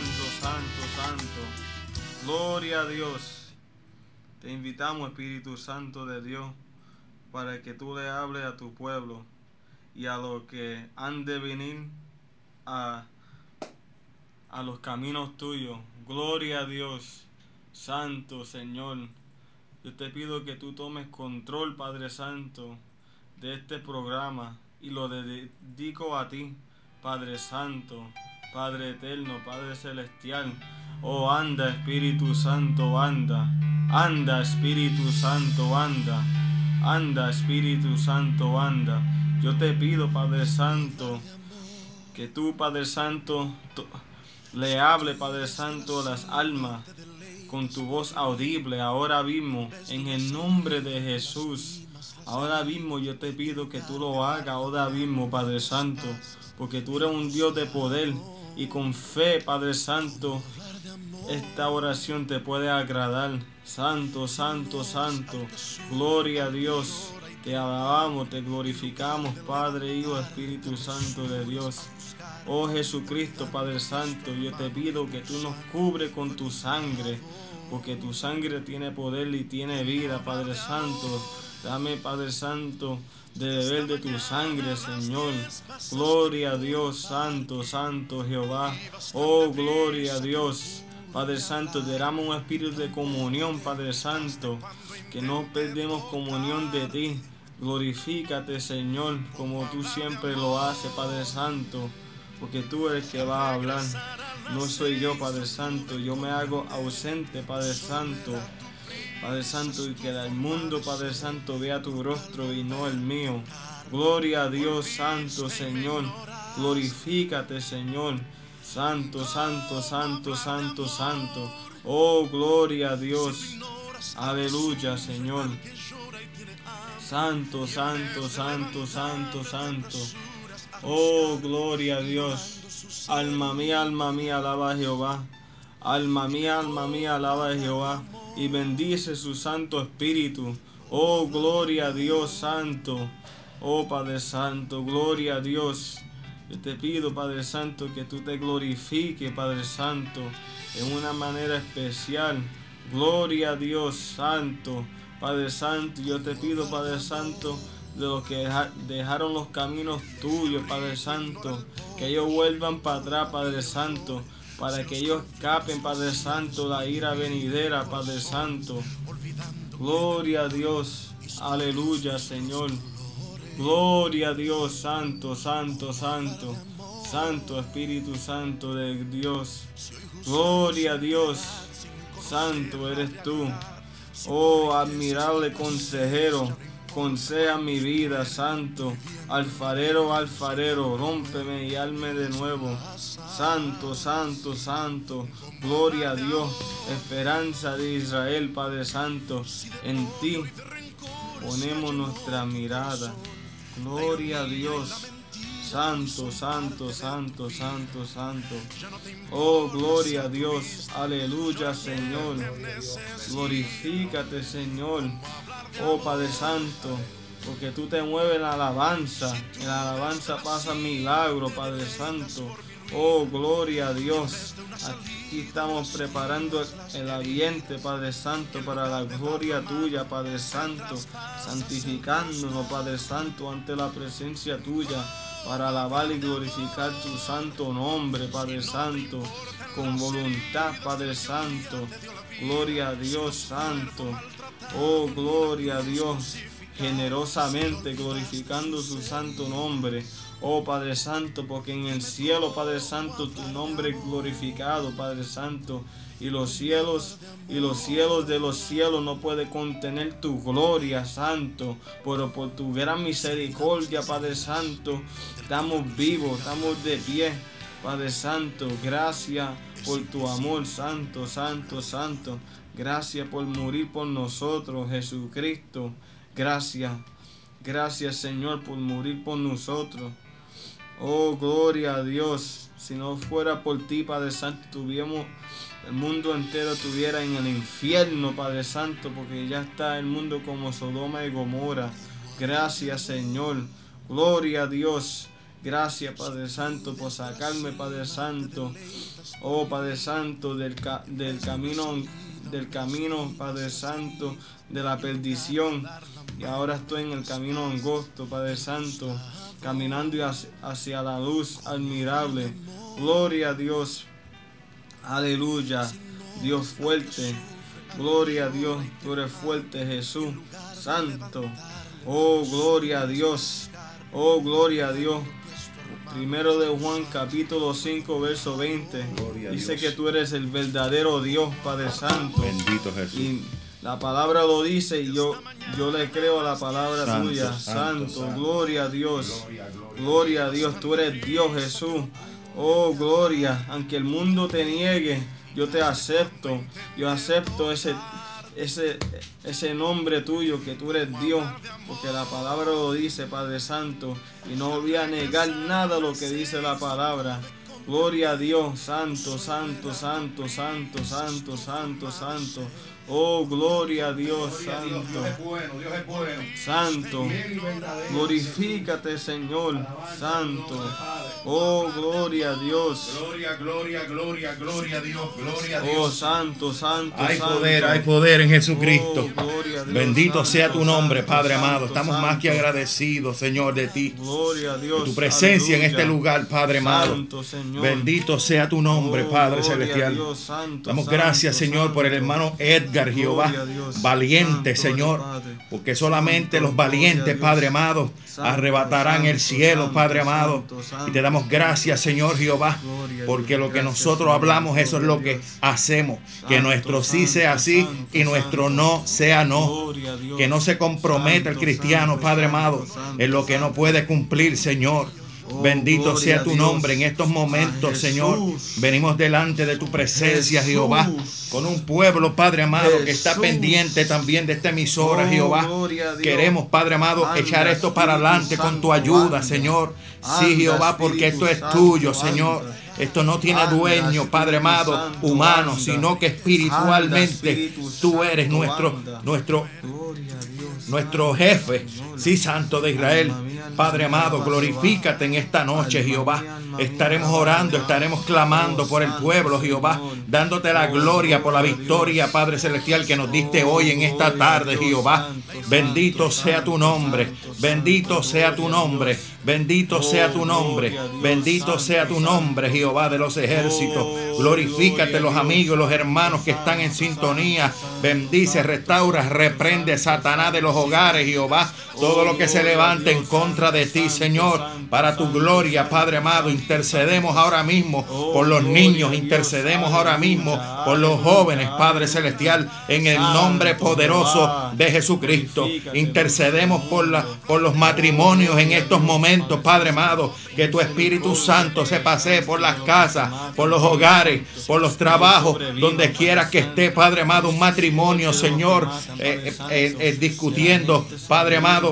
santo, santo, santo. Gloria a Dios. Te invitamos, Espíritu Santo de Dios, para que tú le hables a tu pueblo y a los que han de venir a los caminos tuyos. Gloria a Dios, Santo Señor. Yo te pido que tú tomes control, Padre Santo, de este programa y lo dedico a ti, Padre Santo, Padre Eterno, Padre Celestial. Oh, anda, Espíritu Santo, anda. Anda, Espíritu Santo, anda. Anda, Espíritu Santo, anda. Yo te pido, Padre Santo, que tú, Padre Santo, le hable, Padre Santo, a las almas con tu voz audible ahora mismo, en el nombre de Jesús. Ahora mismo yo te pido que tú lo hagas ahora mismo, Padre Santo, porque tú eres un Dios de poder y con fe, Padre Santo, esta oración te puede agradar. Santo, santo, santo, gloria a Dios. Te alabamos, te glorificamos, Padre, Hijo, Espíritu Santo de Dios. Oh Jesucristo, Padre Santo, yo te pido que tú nos cubres con tu sangre, porque tu sangre tiene poder y tiene vida, Padre Santo. Dame, Padre Santo, de beber de tu sangre, Señor. Gloria a Dios, Santo, Santo Jehová. Oh, gloria a Dios. Padre Santo, derrama un espíritu de comunión, Padre Santo, que no perdemos comunión de ti. Glorifícate, Señor, como tú siempre lo haces, Padre Santo, porque tú eres el que va a hablar. No soy yo, Padre Santo, yo me hago ausente, Padre Santo. Padre Santo, y que el mundo, Padre Santo, vea tu rostro y no el mío. Gloria a Dios, Santo Señor. Glorifícate, Señor. Santo, santo, santo, santo, santo. Oh, gloria a Dios. Aleluya, Señor. Santo, santo, santo, santo, santo. Oh, gloria a Dios. Alma mía, alaba a Jehová. Alma mía, alaba a Jehová. Y bendice su Santo Espíritu. Oh, gloria a Dios Santo. Oh, Padre Santo, gloria a Dios. Yo te pido, Padre Santo, que tú te glorifiques, Padre Santo, en una manera especial. Gloria a Dios Santo. Padre Santo, yo te pido, Padre Santo, de los que dejaron los caminos tuyos, Padre Santo, que ellos vuelvan para atrás, Padre Santo, para que ellos escapen, Padre Santo, la ira venidera, Padre Santo. Gloria a Dios. Aleluya, Señor. Gloria a Dios, Santo, Santo, Santo. Santo Espíritu Santo de Dios. Gloria a Dios. Santo eres tú. Oh, admirable consejero. Conseja mi vida, Santo. Alfarero, alfarero, rómpeme y hazme de nuevo. Santo, santo, santo. Gloria a Dios. Esperanza de Israel, Padre Santo. En ti ponemos nuestra mirada. Gloria a Dios. Santo, santo, santo, santo, santo. Oh, gloria a Dios. Aleluya, Señor. Glorifícate, Señor. Oh, Padre Santo, porque tú te mueves en la alabanza. En la alabanza pasa milagro, Padre Santo. Oh, gloria a Dios. Aquí estamos preparando el ambiente, Padre Santo, para la gloria tuya, Padre Santo. Santificándonos, Padre Santo, ante la presencia tuya, para alabar y glorificar tu santo nombre, Padre Santo, con voluntad, Padre Santo. Gloria a Dios Santo. Oh, gloria a Dios, generosamente glorificando su santo nombre. Oh, Padre Santo, porque en el cielo, Padre Santo, tu nombre es glorificado, Padre Santo. Y los cielos de los cielos no puede contener tu gloria, Santo. Pero por tu gran misericordia, Padre Santo, estamos vivos, estamos de pie, Padre Santo. Gracias por tu amor, Santo, Santo, Santo. Gracias por morir por nosotros, Jesucristo. Gracias. Gracias, Señor, por morir por nosotros. Oh, gloria a Dios. Si no fuera por ti, Padre Santo, el mundo entero estuviera en el infierno, Padre Santo, porque ya está el mundo como Sodoma y Gomorra. Gracias, Señor. Gloria a Dios. Gracias, Padre Santo, por sacarme, Padre Santo. Oh, Padre Santo, del camino, Padre Santo, de la perdición. Y ahora estoy en el camino angosto, Padre Santo, caminando hacia la luz admirable. Gloria a Dios. Aleluya. Dios fuerte. Gloria a Dios. Tú eres fuerte, Jesús. Santo. Oh, gloria a Dios. Oh, gloria a Dios. Primero de Juan, capítulo 5, verso 20. Dice que tú eres el verdadero Dios, Padre Santo. Bendito Jesús. Y la palabra lo dice y yo le creo a la palabra Santo, tuya. santo, Santo, gloria a Dios. Gloria a Dios, tú eres Dios, Jesús. Oh, gloria. Aunque el mundo te niegue, yo te acepto. Yo acepto ese nombre tuyo, que tú eres Dios, porque la palabra lo dice, Padre Santo, y no voy a negar nada lo que dice la palabra. Gloria a Dios. Santo, santo, santo, santo, santo, santo, santo. Oh, gloria a Dios, santo. Dios es bueno, Dios es bueno. Santo, glorifícate, Señor, santo. Oh, gloria a Dios. Gloria, gloria, gloria, gloria a Dios, gloria a Oh, Dios. santo, santo, Hay santo. poder en Jesucristo. Oh, gloria a Dios, Bendito santo, sea tu nombre, santo, Padre santo, amado. Estamos santo. más que agradecidos, Señor, de ti. Gloria a Dios. De tu presencia en Aleluya. este lugar, Padre amado. Santo, Señor. Bendito sea tu nombre, Oh, Padre gloria a celestial. Dios, santo, Damos santo, gracias, Señor, por el santo. hermano Edgar, Jehová, Gloria a Dios, valiente, santo, Señor, Padre. porque solamente Santo, los valientes, gloria a Dios. Padre amado, Santo, arrebatarán el santo, cielo, santo, Padre amado. santo, santo. Y te damos gracias, Señor Jehová, Gloria a porque Dios. lo que Gracias, nosotros Señor. hablamos, eso es lo Gloria a que Dios. hacemos. Que Santo, nuestro sí santo, sea sí santo, y nuestro santo. no sea no. Gloria a Dios. Que no se comprometa el Santo, cristiano, santo, Padre santo, amado, santo, en lo que no santo. puede cumplir, Señor. Oh, Bendito gloria sea a tu Dios. nombre en estos momentos, A Señor. Jesús. Venimos delante de tu presencia, Jesús. Jehová, con un pueblo, Padre amado, que está Jesús. pendiente también de esta emisora, Oh, Jehová. gloria a Dios. Queremos, Padre amado, Anda, echar esto para Espíritu adelante con tu Santo, ayuda, anda. Señor. Anda, Sí, Jehová, porque Espíritu esto es Santo, tuyo, anda. Señor. Esto no tiene Anda, dueño, Padre Espíritu amado, Santo, humano, anda. sino que Anda, espiritualmente Espíritu tú eres Santo, nuestro anda. Gloria a Dios. nuestro jefe, sí, Santo de Israel. Padre amado, glorifícate en esta noche, Jehová. Estaremos orando, estaremos clamando por el pueblo, Jehová, dándote la gloria por la victoria, Padre celestial, que nos diste hoy en esta tarde, Jehová. Bendito sea tu nombre, bendito sea tu nombre, bendito sea tu nombre, bendito sea tu nombre, Jehová de los ejércitos. Glorifícate los amigos, los hermanos que están en sintonía. Bendice, restaura, reprende, Satanás, de los hogares, Jehová. Todo lo que se levante en contra de ti, Señor, para tu gloria, Padre amado. Intercedemos ahora mismo por los niños, intercedemos ahora mismo por los jóvenes, Padre celestial, en el nombre poderoso de Jesucristo. Intercedemos por los matrimonios en estos momentos, Padre amado. Que tu Espíritu Santo se pasee por las casas, por los hogares, por los trabajos, donde quiera que esté, Padre amado, un matrimonio, Señor, discutiendo, Padre amado,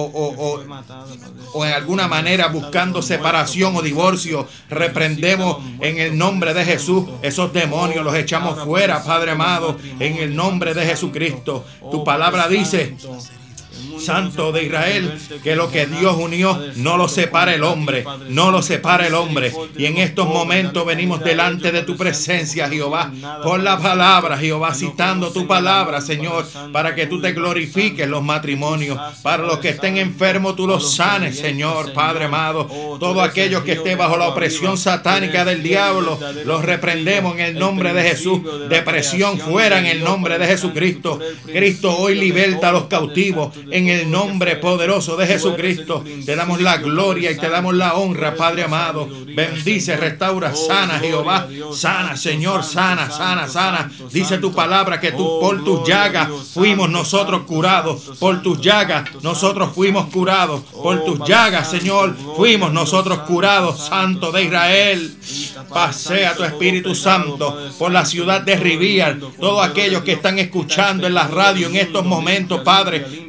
o en alguna manera buscando separación o divorcio. Reprendemos en el nombre de Jesús esos demonios, los echamos fuera, Padre amado, en el nombre de Jesucristo. Tu palabra dice, Santo de Israel, que lo que Dios unió no lo separa el hombre, no lo separa el hombre. Y en estos momentos venimos delante de tu presencia, Jehová, por la palabra, Jehová, citando tu palabra, Señor, para que tú te glorifiques los matrimonios. Para los que estén enfermos, tú los sanes, Señor, Padre amado. Todo aquello que esté bajo la opresión satánica del diablo, los reprendemos en el nombre de Jesús. Depresión fuera en el nombre de Jesucristo. Cristo hoy liberta a los cautivos en el nombre poderoso de Jesucristo. Te damos la gloria y te damos la honra, Padre amado. Bendice, restaura, sana, Jehová. Sana, Señor, sana, sana, sana. Dice tu palabra que tú por tus llagas fuimos nosotros curados. Por tus llagas nosotros fuimos curados. Por tus llagas, Señor, fuimos nosotros curados. Santo de Israel, pasea tu Espíritu Santo por la ciudad de Rivier. Todos aquellos que están escuchando en la radio en estos momentos, Padre, para tu gloria,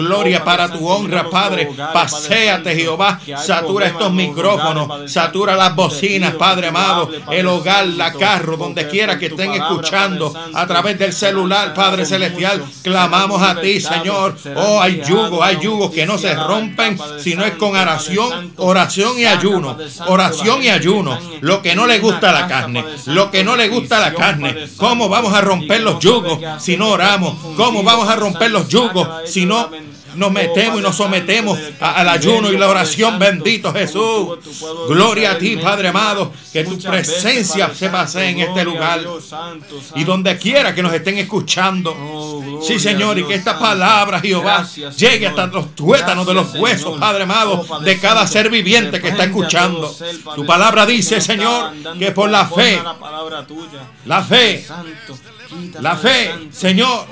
gloria, para tu honra, Padre. Paséate, Jehová. Satura estos micrófonos, satura las bocinas, Padre amado, el hogar, la carro, donde quiera que estén escuchando a través del celular, Padre celestial. Clamamos a ti, Señor. Oh, hay yugos que no se rompen si no es con oración y ayuno. Oración y ayuno. Lo que no le gusta a la carne, lo que no le gusta a la carne. ¿Cómo vamos a romper los yugos si no oramos? ¿Cómo vamos a romper los yugos si no nos metemos y nos sometemos al ayuno y la oración? Bendito Jesús. Gloria a ti, Padre amado, que tu presencia se pase en este lugar y donde quiera que nos estén escuchando. Sí, Señor, y que esta palabra, Jehová, llegue hasta los tuétanos de los huesos, Padre amado, de cada ser viviente que está escuchando. Tu palabra dice, Señor, que por la fe, Señor,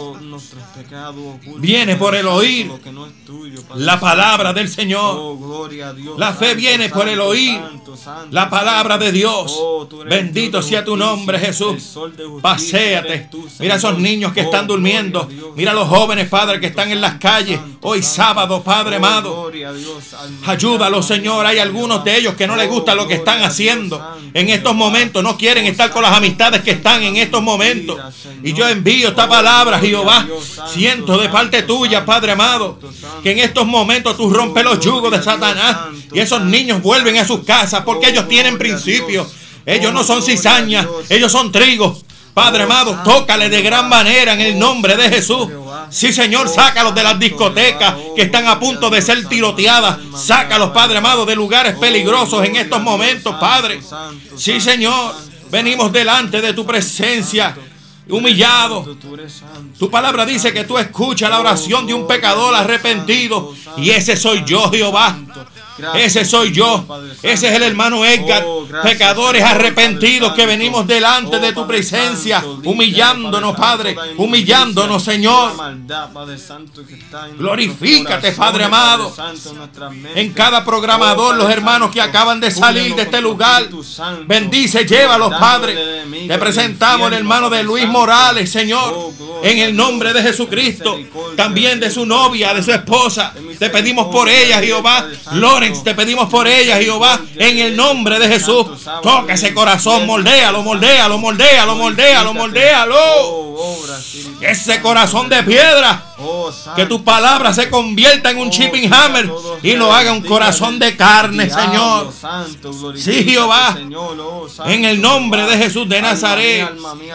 viene por el oír la palabra del Señor. La fe viene por el oír la palabra de Dios. Bendito sea tu nombre, Jesús. Paséate. Mira esos niños que están durmiendo. Mira los jóvenes, Padre, que están en las calles hoy sábado, Padre amado. Ayúdalos, Señor. Hay algunos de ellos que no les gusta lo que están haciendo en estos momentos. No quieren estar con las amistades que están en estos momentos. Y yo envío esta palabra, Jehová. Siento de parte tuya, Padre amado, que en estos momentos tú rompes los yugos de Satanás y esos niños vuelven a sus casas porque ellos tienen principios. Ellos no son cizañas, ellos son trigo. Padre amado, tócale de gran manera en el nombre de Jesús. Sí, Señor, sácalos de las discotecas que están a punto de ser tiroteadas. Sácalos, Padre amado, de lugares peligrosos en estos momentos, Padre. Sí, Señor, venimos delante de tu presencia humillado. Tu palabra dice que tú escuchas la oración de un pecador arrepentido, y ese soy yo, Jehová. Ese soy yo. Ese es el hermano Edgar. Pecadores arrepentidos que venimos delante de tu presencia, humillándonos, Padre, humillándonos, Señor. Glorifícate, Padre amado, en cada programador, los hermanos que acaban de salir de este lugar. Bendice, llévalos, Padre. Te presentamos el hermano de Luis Morales, Señor, en el nombre de Jesucristo. También de su novia, de su esposa. Te pedimos por ella, Jehová. Lawrence, te pedimos por ella, Jehová, en el nombre de Jesús. Toca ese corazón, moldéalo, moldéalo, moldéalo, moldéalo, moldéalo. Ese corazón de piedra, que tu palabra se convierta en un chipping hammer y lo haga un corazón de carne, Señor. Sí, Jehová, en el nombre de Jesús de Nazaret.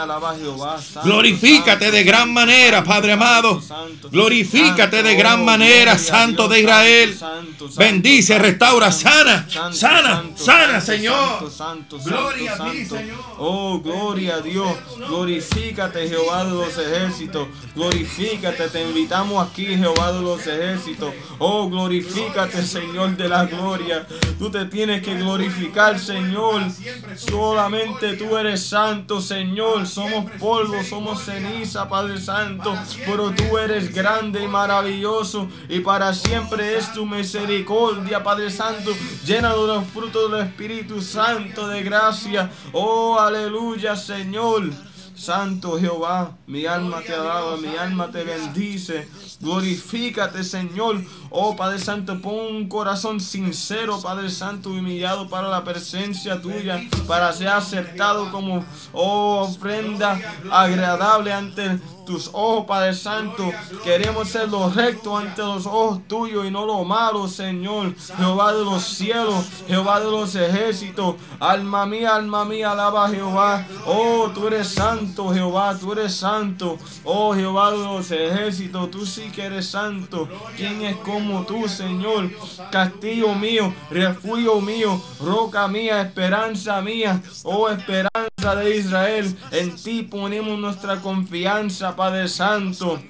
Glorifícate de gran manera, Padre amado. Glorifícate de gran manera, Santo de Israel. Bendice, restaura, sana, sana, sana, Señor. Gloria a ti, Señor. Oh, gloria a Dios. Glorifícate, Jehová de los ejércitos. Glorifícate, te invitamos aquí, Jehová de los ejércitos. Oh, glorifícate, Señor de la gloria. Tú te tienes que glorificar, Señor. Solamente tú eres santo, Señor. Somos polvo, somos ceniza, Padre Santo. Pero tú eres grande y maravilloso, y para siempre es tu misericordia, Padre Santo. Llena de los frutos del Espíritu Santo de gracia. Oh, aleluya, Señor. Santo Jehová, mi alma te alaba, mi alma te bendice. Glorifícate, Señor. Oh, Padre Santo, pon un corazón sincero, Padre Santo, humillado para la presencia tuya, para ser aceptado como, oh, ofrenda agradable ante tus ojos, Padre Santo. Queremos ser lo recto ante los ojos tuyos y no lo malo, Señor. Jehová de los cielos, Jehová de los ejércitos. Alma mía, alaba a Jehová. Oh, tú eres santo, Jehová, tú eres santo. Oh, Jehová de los ejércitos, tú sí que eres santo. ¿Quién es como tú, Señor? Castillo mío, refugio mío, roca mía, esperanza mía. Oh, esperanza de Israel. En ti ponemos nuestra confianza, Padre Santo.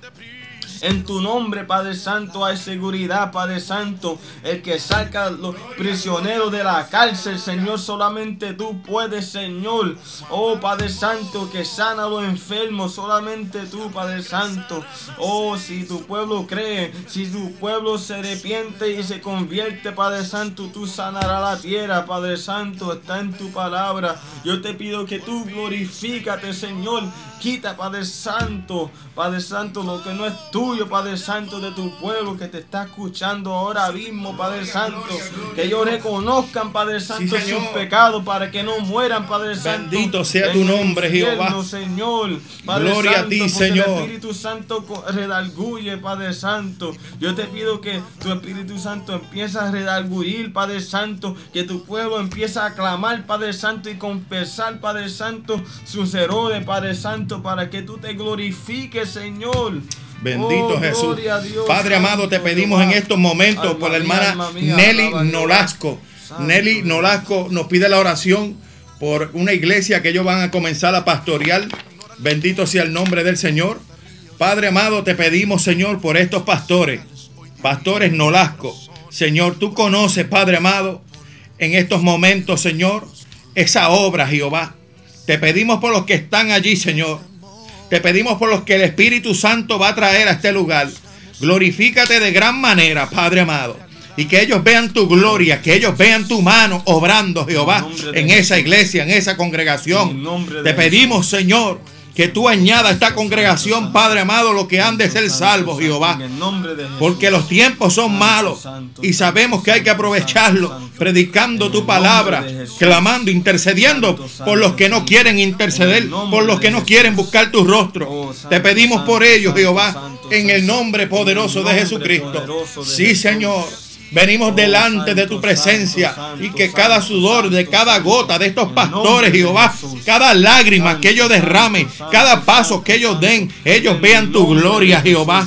En tu nombre, Padre Santo, hay seguridad, Padre Santo. El que saca a los prisioneros de la cárcel, Señor, solamente tú puedes, Señor. Oh, Padre Santo, que sana a los enfermos, solamente tú, Padre Santo. Oh, si tu pueblo cree, si tu pueblo se arrepiente y se convierte, Padre Santo, tú sanarás la tierra, Padre Santo. Está en tu palabra. Yo te pido que tú glorifícate, Señor. Quita, Padre Santo, lo que no es tuyo, Padre Santo, de tu pueblo que te está escuchando ahora mismo, Padre Santo. Que ellos reconozcan, Padre Santo, Sí, sus pecados para que no mueran, Padre Santo. Bendito sea tu nombre, Jehová. Señor, Padre Gloria Santo, a ti, porque Señor. el Espíritu Santo redarguye, Padre Santo. Yo te pido que tu Espíritu Santo empiece a redarguir, Padre Santo, que tu pueblo empiece a clamar, Padre Santo, y confesar, Padre Santo, sus errores, Padre Santo, para que tú te glorifiques, Señor. Bendito Jesús. Gloria a Dios, Padre amado, te pedimos en estos momentos alma por la mía, hermana alma mía, Nelly alaba a Jehová. Nolasco. Santo Nelly Dios. Nolasco nos pide la oración por una iglesia que ellos van a comenzar a pastorear. Bendito sea el nombre del Señor. Padre amado, te pedimos, Señor, por estos pastores Nolasco. Señor, tú conoces, Padre amado, en estos momentos, Señor, esa obra, Jehová. Te pedimos por los que están allí, Señor. Te pedimos por los que el Espíritu Santo va a traer a este lugar. Glorifícate de gran manera, Padre amado. Y que ellos vean tu gloria, que ellos vean tu mano obrando, Jehová, en esa iglesia, en esa congregación. Te pedimos, Señor, que tú añadas a esta congregación, Padre amado, lo que han de ser salvos, Jehová. Porque los tiempos son malos y sabemos que hay que aprovecharlo, predicando tu palabra, clamando, intercediendo por los que no quieren interceder, por los que no quieren buscar tu rostro. Te pedimos por ellos, Jehová, en el nombre poderoso de Jesucristo. Sí, Señor. Venimos delante de tu presencia y que cada sudor de cada gota de estos pastores, Jehová, cada lágrima que ellos derramen, cada paso que ellos den, ellos vean tu gloria, Jehová.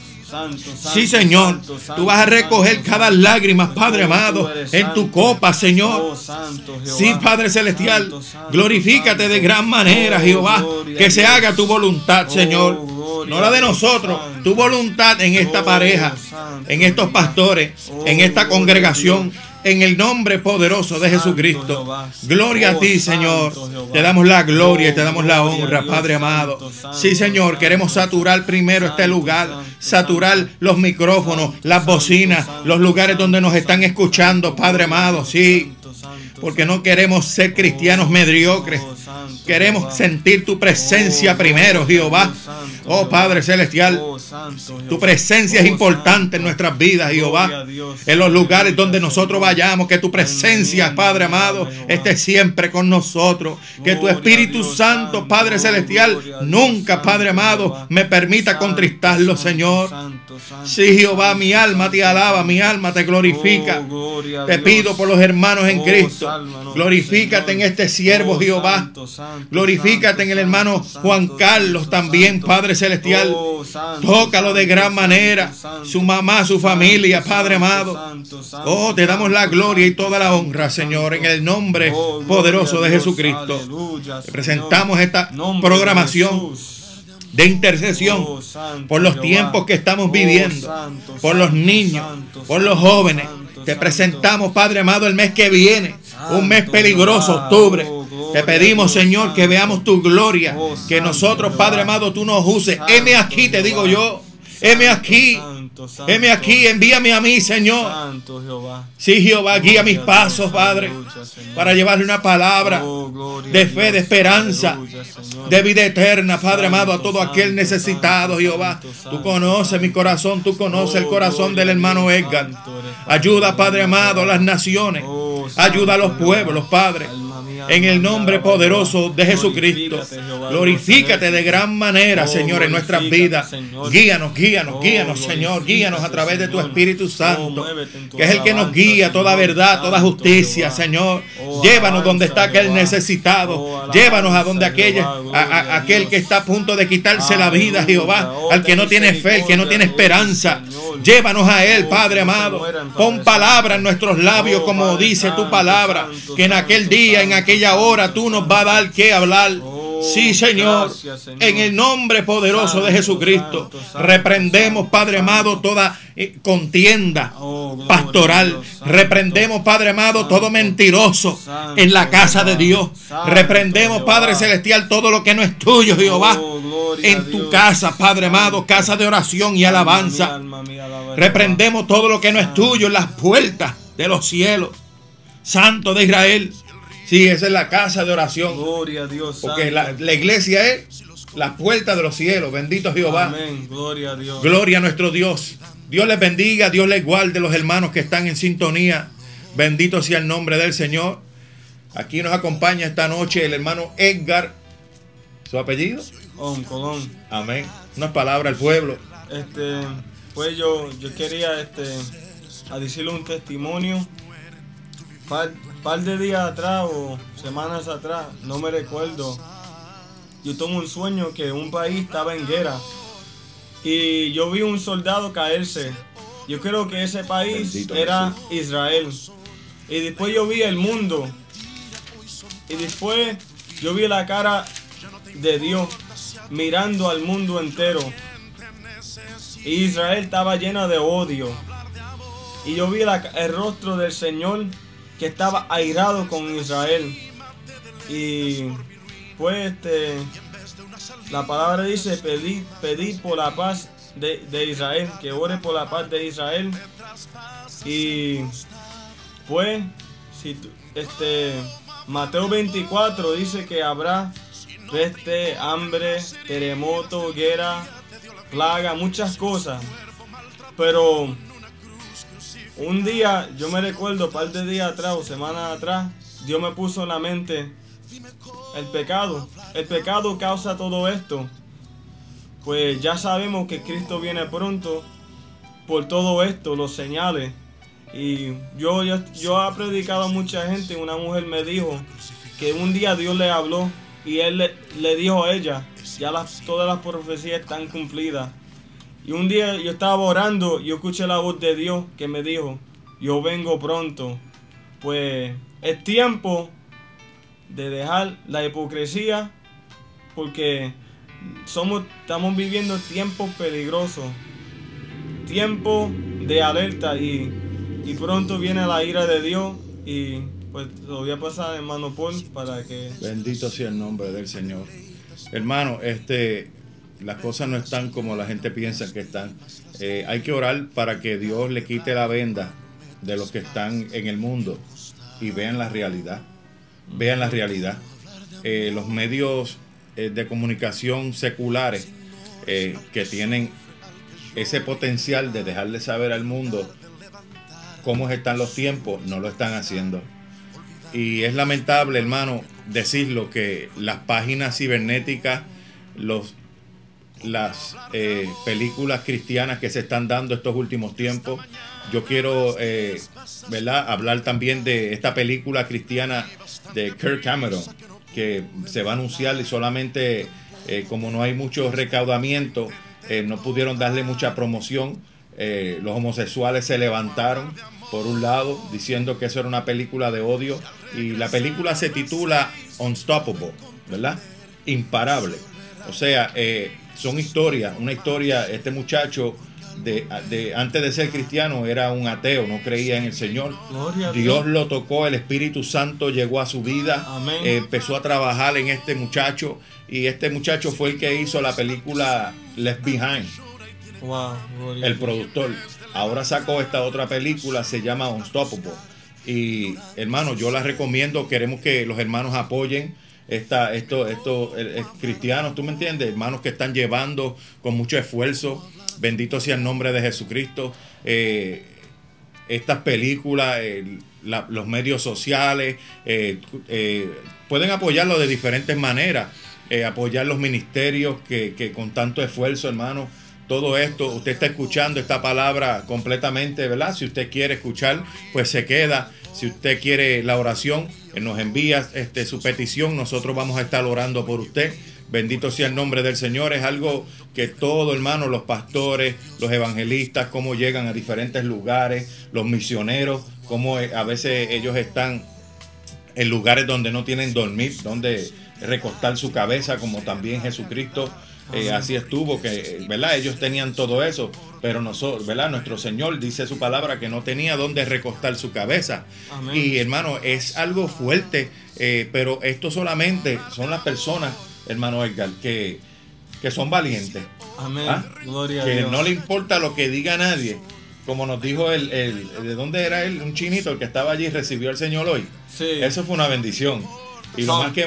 Sí, Señor, tú vas a recoger cada lágrima, Padre amado, en tu copa, Señor. Sí, Padre Celestial, glorifícate de gran manera, Jehová, que se haga tu voluntad, Señor. No la de nosotros, tu voluntad en esta pareja, en estos pastores, en esta congregación, en el nombre poderoso de Jesucristo. Gloria a ti, Señor. Te damos la gloria y te damos la honra, Padre amado. Sí, Señor, queremos saturar primero este lugar, saturar los micrófonos, las bocinas, los lugares donde nos están escuchando, Padre amado. Sí, porque no queremos ser cristianos mediocres. Queremos sentir tu presencia primero, Jehová. Oh Padre Celestial, tu presencia es importante en nuestras vidas, Jehová. En los lugares donde nosotros vayamos, que tu presencia, Padre amado, esté siempre con nosotros. Que tu Espíritu Santo, Padre Celestial, nunca, Padre amado, me permita contristarlo, Señor. Sí, Jehová, mi alma te alaba, mi alma te glorifica. Te pido por los hermanos en Cristo. Glorifícate en este siervo, Jehová. Glorifícate en el hermano Juan Carlos también, Padre Celestial. Tócalo de gran manera. Su mamá, su familia, Padre amado. Oh, te damos la gloria y toda la honra, Señor, en el nombre poderoso de Jesucristo. Te presentamos esta programación de intercesión por los tiempos que estamos viviendo, por los niños, por los jóvenes. Te presentamos, Padre amado, el mes que viene, un mes peligroso, octubre. Te pedimos, Señor, que veamos tu gloria, que nosotros, Padre amado, tú nos uses. Heme aquí, te digo yo. Heme aquí. Heme aquí, envíame a mí, Señor. Sí, Jehová, guía mis pasos, Padre, para llevarle una palabra de fe, de esperanza, de vida eterna, Padre amado, a todo aquel necesitado, Jehová. Tú conoces mi corazón, tú conoces el corazón del hermano Edgar. Ayuda, Padre amado, a las naciones. Ayuda a los pueblos, Padre. En el nombre poderoso de Jesucristo. Glorifícate de gran manera, Señor, en nuestras vidas. Guíanos, guíanos, guíanos, Señor. Guíanos a través de tu Espíritu Santo, que es el que nos guía toda verdad, toda justicia, Señor. Llévanos donde está aquel necesitado. Llévanos a donde aquel que está a punto de quitarse la vida, Jehová. Al que no tiene fe, el que no tiene esperanza. Llévanos a él, Padre amado. Pon palabra en nuestros labios, como dice tu palabra, que en aquel día, en aquella hora, tú nos vas a dar que hablar. Sí, Señor, en el nombre poderoso de Jesucristo, reprendemos, Padre amado, toda contienda pastoral. Reprendemos, Padre amado, todo mentiroso en la casa de Dios. Reprendemos, Padre Celestial, todo lo que no es tuyo, Jehová, en tu casa, Padre amado, casa de oración y alabanza. Reprendemos todo lo que no es tuyo en las puertas de los cielos. Santo de Israel. Sí, esa es la casa de oración. Gloria a Dios. Porque la iglesia es las puertas de los cielos. Bendito Jehová. Amén. Gloria a Dios. Gloria a nuestro Dios. Dios les bendiga, Dios les guarde, los hermanos que están en sintonía. Bendito sea el nombre del Señor. Aquí nos acompaña esta noche el hermano Edgar. ¿Su apellido? Colón. Amén. Unas palabras al pueblo. Pues yo quería a decirle un testimonio. Par de días atrás o semanas atrás, no me recuerdo. Yo tuve un sueño que un país estaba en guerra y yo vi un soldado caerse. Yo creo que ese país Bendito era Jesús. Israel. Y después yo vi el mundo. Y después yo vi la cara de Dios mirando al mundo entero. Y Israel estaba llena de odio. Y yo vi el rostro del Señor que estaba airado con Israel. Y pues la palabra dice pedir por la paz de Israel, que ore por la paz de Israel. Y pues Mateo 24 dice que habrá peste, hambre, terremoto, guerra, plaga, muchas cosas. Pero un día, yo me recuerdo, un par de días atrás o semanas atrás, Dios me puso en la mente el pecado. El pecado causa todo esto. Pues ya sabemos que Cristo viene pronto por todo esto, los señales. Y yo he predicado a mucha gente. Una mujer me dijo que un día Dios le habló y Él le dijo a ella, todas las profecías están cumplidas. Y un día yo estaba orando y yo escuché la voz de Dios que me dijo, yo vengo pronto. Pues es tiempo de dejar la hipocresía, porque estamos viviendo tiempos peligrosos, tiempos de alerta, y pronto viene la ira de Dios. Y pues lo voy a pasar, hermano Paul, para que... Bendito sea el nombre del Señor. Hermano, las cosas no están como la gente piensa que están. Hay que orar para que Dios le quite la venda de los que están en el mundo y vean la realidad. Vean la realidad. Los medios de comunicación seculares que tienen ese potencial de dejarle saber al mundo cómo están los tiempos, no lo están haciendo. Y es lamentable, hermano, decirlo, que las páginas cibernéticas, las películas cristianas que se están dando estos últimos tiempos. Yo quiero hablar también de esta película cristiana de Kirk Cameron, que se va a anunciar, y solamente como no hay mucho recaudamiento, no pudieron darle mucha promoción. Los homosexuales se levantaron por un lado diciendo que eso era una película de odio, y la película se titula Unstoppable, ¿verdad? Imparable. O sea, son historias, una historia. Este muchacho antes de ser cristiano era un ateo, no creía en el Señor. Dios lo tocó, el Espíritu Santo llegó a su vida. Empezó a trabajar en este muchacho, y este muchacho fue el que hizo la película Left Behind. Wow, el productor. Ahora sacó esta otra película, se llama Unstoppable. Y hermano, yo la recomiendo. Queremos que los hermanos apoyen estos cristianos, ¿tú me entiendes? Hermanos que están llevando con mucho esfuerzo. Bendito sea el nombre de Jesucristo. Estas películas, los medios sociales, pueden apoyarlo de diferentes maneras. Apoyar los ministerios que con tanto esfuerzo, hermano. Todo esto, usted está escuchando esta palabra completamente, ¿verdad? Si usted quiere escuchar, pues se queda. Si usted quiere la oración, nos envía su petición. Nosotros vamos a estar orando por usted. Bendito sea el nombre del Señor. Es algo que todo, hermano, los pastores, los evangelistas, cómo llegan a diferentes lugares, los misioneros, cómo a veces ellos están en lugares donde no tienen dormir, donde recostar su cabeza, como también Jesucristo. Así estuvo, que, ¿verdad? Ellos tenían todo eso, pero nosotros, ¿verdad? Nuestro Señor dice su palabra que no tenía dónde recostar su cabeza. Amén. Y hermano, es algo fuerte, pero esto solamente son las personas, hermano Edgar, que son valientes. Amén. Gloria a Dios. Que no le importa lo que diga nadie. Como nos dijo ¿de dónde era él? Un chinito, el que estaba allí, recibió al Señor hoy. Sí. Eso fue una bendición. Y lo más que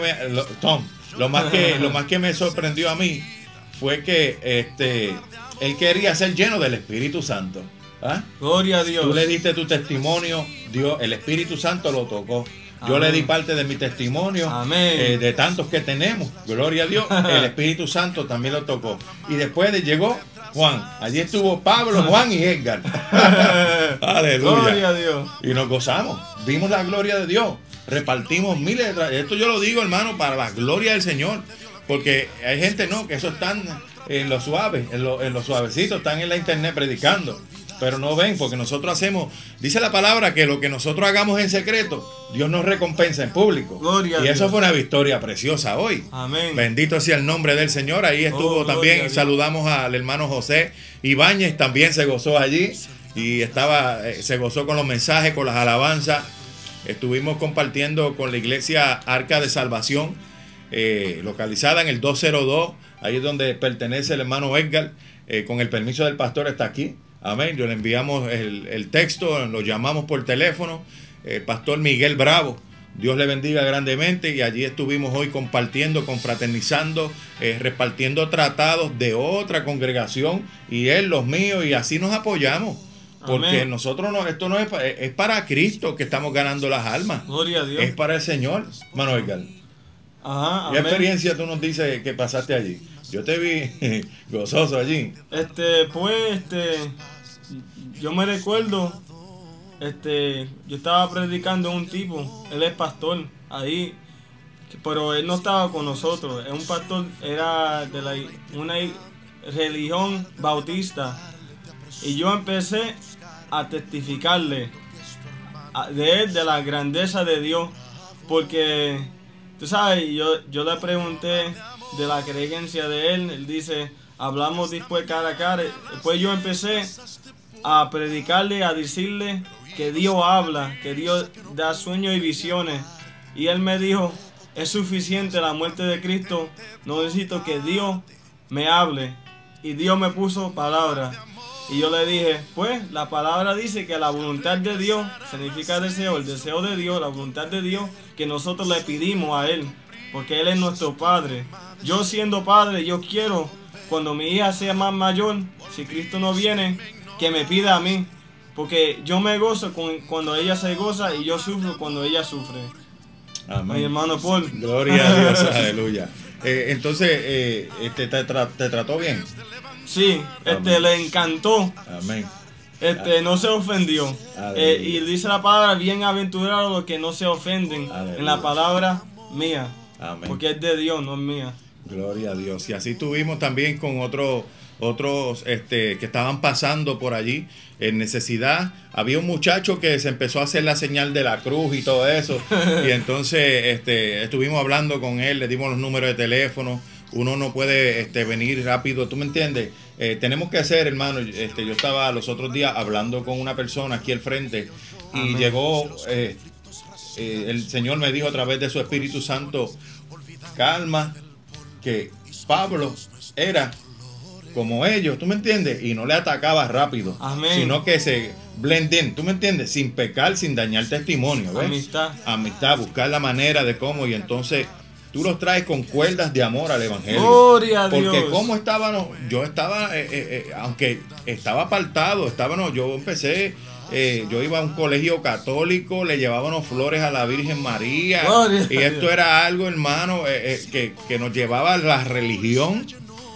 me sorprendió a mí fue que él quería ser lleno del Espíritu Santo. ¿Ah? Gloria a Dios. Tú le diste tu testimonio, Dios, el Espíritu Santo lo tocó. Yo le di parte de mi testimonio, de tantos que tenemos. Gloria a Dios. El Espíritu Santo también lo tocó. Y después llegó Juan. Allí estuvo Pablo, Juan y Edgar. Aleluya. Gloria a Dios. Y nos gozamos. Vimos la gloria de Dios. Repartimos miles de... Esto yo lo digo, hermano, para la gloria del Señor. Porque hay gente, no, que eso están en lo suave, en lo suavecito, están en la internet predicando. Pero no ven, porque nosotros hacemos, dice la palabra que lo que nosotros hagamos en secreto, Dios nos recompensa en público. Gloria y a eso Dios. fue una victoria preciosa hoy. Amén. Bendito sea el nombre del Señor. Ahí estuvo también, saludamos al hermano José Ibáñez, también se gozó allí y se gozó con los mensajes, con las alabanzas. Estuvimos compartiendo con la iglesia Arca de Salvación, localizada en el 202, ahí es donde pertenece el hermano Edgar, con el permiso del pastor está aquí. Amén. Yo le enviamos el texto, lo llamamos por teléfono. El pastor Miguel Bravo. Dios le bendiga grandemente. Y allí estuvimos hoy compartiendo, confraternizando, repartiendo tratados de otra congregación. Y él, los míos, y así nos apoyamos. Porque Amén. Nosotros no, esto no es para Cristo que estamos ganando las almas. Gloria a Dios. Es para el Señor, hermano Edgar. Ajá, ¿Qué amén. experiencia tú nos dices que pasaste allí? Yo te vi gozoso allí. Yo me recuerdo, yo estaba predicando a un tipo, él es pastor ahí, pero él no estaba con nosotros, es un pastor, era de una religión bautista, y yo empecé a testificarle de él, de la grandeza de Dios, porque, tú sabes, yo le pregunté de la creencia de él dice, hablamos después cara a cara. Después yo empecé a predicarle, a decirle que Dios habla, que Dios da sueños y visiones. Y él me dijo, es suficiente la muerte de Cristo, no necesito que Dios me hable. Y Dios me puso palabra. Y yo le dije, pues la palabra dice que la voluntad de Dios significa deseo, el deseo de Dios, la voluntad de Dios, que nosotros le pedimos a Él, porque Él es nuestro Padre. Yo siendo padre, yo quiero, cuando mi hija sea más mayor, si Cristo no viene, que me pida a mí. Porque yo me gozo cuando ella se goza y yo sufro cuando ella sufre. Amén. Mi hermano Paul. Gloria a Dios, aleluya. Entonces, ¿te trató bien? Sí, le encantó. Amén. No se ofendió. Y dice la palabra, bienaventurados los que no se ofenden. Aleluya. En la palabra mía. Amén. Porque es de Dios, no es mía. Gloria a Dios. Y así tuvimos también con otros que estaban pasando por allí en necesidad. Había un muchacho que se empezó a hacer la señal de la cruz y todo eso. Y entonces estuvimos hablando con él, le dimos los números de teléfono. Uno no puede venir rápido, ¿tú me entiendes? Tenemos que hacer, hermano. Yo estaba los otros días hablando con una persona aquí al frente y Amén. llegó, el Señor me dijo a través de su Espíritu Santo, calma, que Pablo era como ellos, ¿tú me entiendes? Y no le atacaba rápido, Amén. sino que se blenden, ¿tú me entiendes? Sin pecar, sin dañar testimonio, ¿ves? Amistad, buscar la manera de cómo, y entonces tú los traes con cuerdas de amor al Evangelio. Gloria a Dios. Porque como estábamos, yo estaba, aunque estaba apartado, yo empecé, yo iba a un colegio católico, le llevábamos flores a la Virgen María. Gloria Y a esto Dios. era algo, hermano, que nos llevaba a la religión,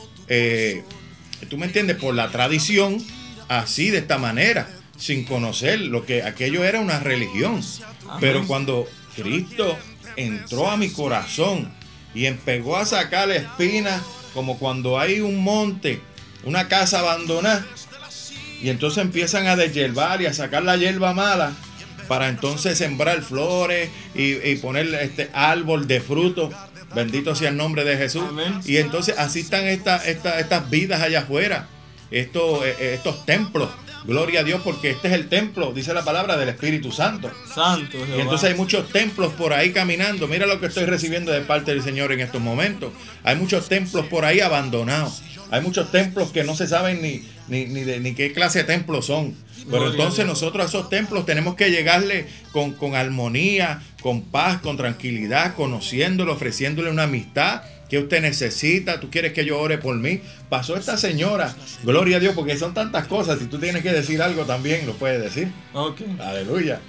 tú me entiendes, por la tradición, así de esta manera, sin conocer lo que aquello era una religión. Amén. Pero cuando Cristo entró a mi corazón y empezó a sacar espinas, como cuando hay un monte, una casa abandonada, y entonces empiezan a deshiervar y a sacar la hierba mala para entonces sembrar flores y poner árbol de fruto. Bendito sea el nombre de Jesús. Amén. Y entonces así están estas vidas allá afuera, estos templos. Gloria a Dios, porque este es el templo, dice la palabra, del Espíritu Santo. Santo Jehová. Y entonces hay muchos templos por ahí caminando. Mira lo que estoy recibiendo de parte del Señor en estos momentos. Hay muchos templos por ahí abandonados. Hay muchos templos que no se saben ni qué clase de templos son. Pero entonces nosotros a esos templos tenemos que llegarle con armonía, con paz, con tranquilidad, conociéndolo, ofreciéndole una amistad que usted necesita. Tú quieres que yo ore por mí. Pasó esta señora, gloria a Dios, porque son tantas cosas. Si tú tienes que decir algo también, lo puedes decir. Ok. Aleluya.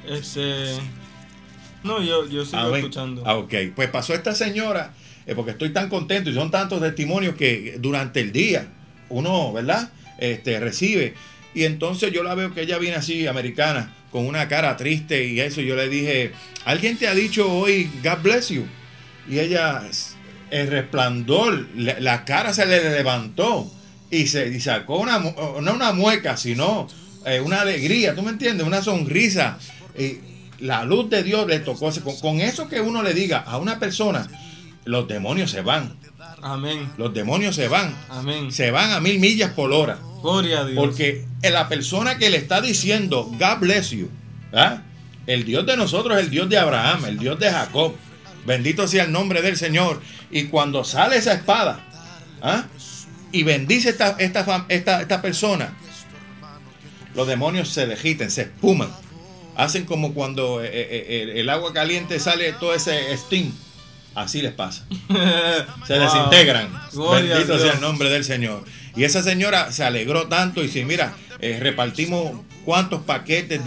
No, yo sigo escuchando. Ok, pues pasó esta señora, porque estoy tan contento y son tantos testimonios que durante el día uno, ¿verdad? Recibe. Y entonces yo la veo que ella viene así, americana, con una cara triste y eso. Yo le dije, ¿alguien te ha dicho hoy, God bless you? Y ella, el resplandor, la cara se le levantó y sacó no una mueca, sino una alegría, ¿tú me entiendes? Una sonrisa. La luz de Dios le tocó. Con eso que uno le diga a una persona, los demonios se van. Amén. Los demonios se van. Amén. Se van a 1000 millas por hora. Gloria a Dios. Porque la persona que le está diciendo, God bless you, ¿ah? El Dios de nosotros es el Dios de Abraham, el Dios de Jacob. Bendito sea el nombre del Señor. Y cuando sale esa espada, ¿ah? Y bendice esta persona, los demonios se degitan, se espuman. Hacen como cuando el agua caliente sale todo ese steam. Así les pasa. Se desintegran. Bendito sea el nombre del Señor. Y esa señora se alegró tanto y dice, mira, repartimos cuantos paquetes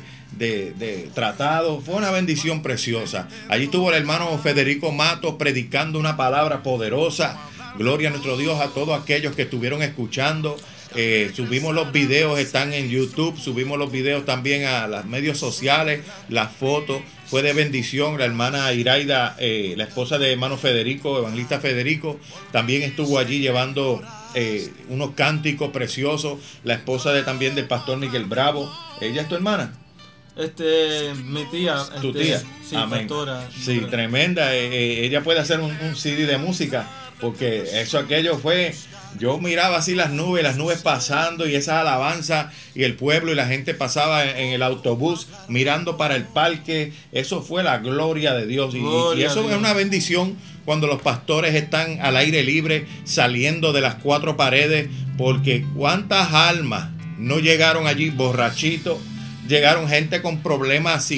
de tratados. Fue una bendición preciosa. Allí estuvo el hermano Federico Matos predicando una palabra poderosa. Gloria a nuestro Dios, a todos aquellos que estuvieron escuchando. Subimos los videos, están en YouTube, subimos los videos también a los medios sociales, las fotos, fue de bendición. La hermana Iraida, la esposa de hermano Federico, evangelista Federico, también estuvo allí llevando unos cánticos preciosos. La esposa también del pastor Miguel Bravo. ¿Ella es tu hermana? Mi tía. ¿Tu tía? Sí, amén. Pastora. Sí, tremenda. Ella puede hacer un CD de música, porque aquello fue... Yo miraba así las nubes pasando y esa alabanza y el pueblo y la gente pasaba en el autobús mirando para el parque. Eso fue la gloria de Dios. Y eso es una bendición cuando los pastores están al aire libre, saliendo de las cuatro paredes, porque cuántas almas no llegaron allí borrachitos, llegaron gente con problemas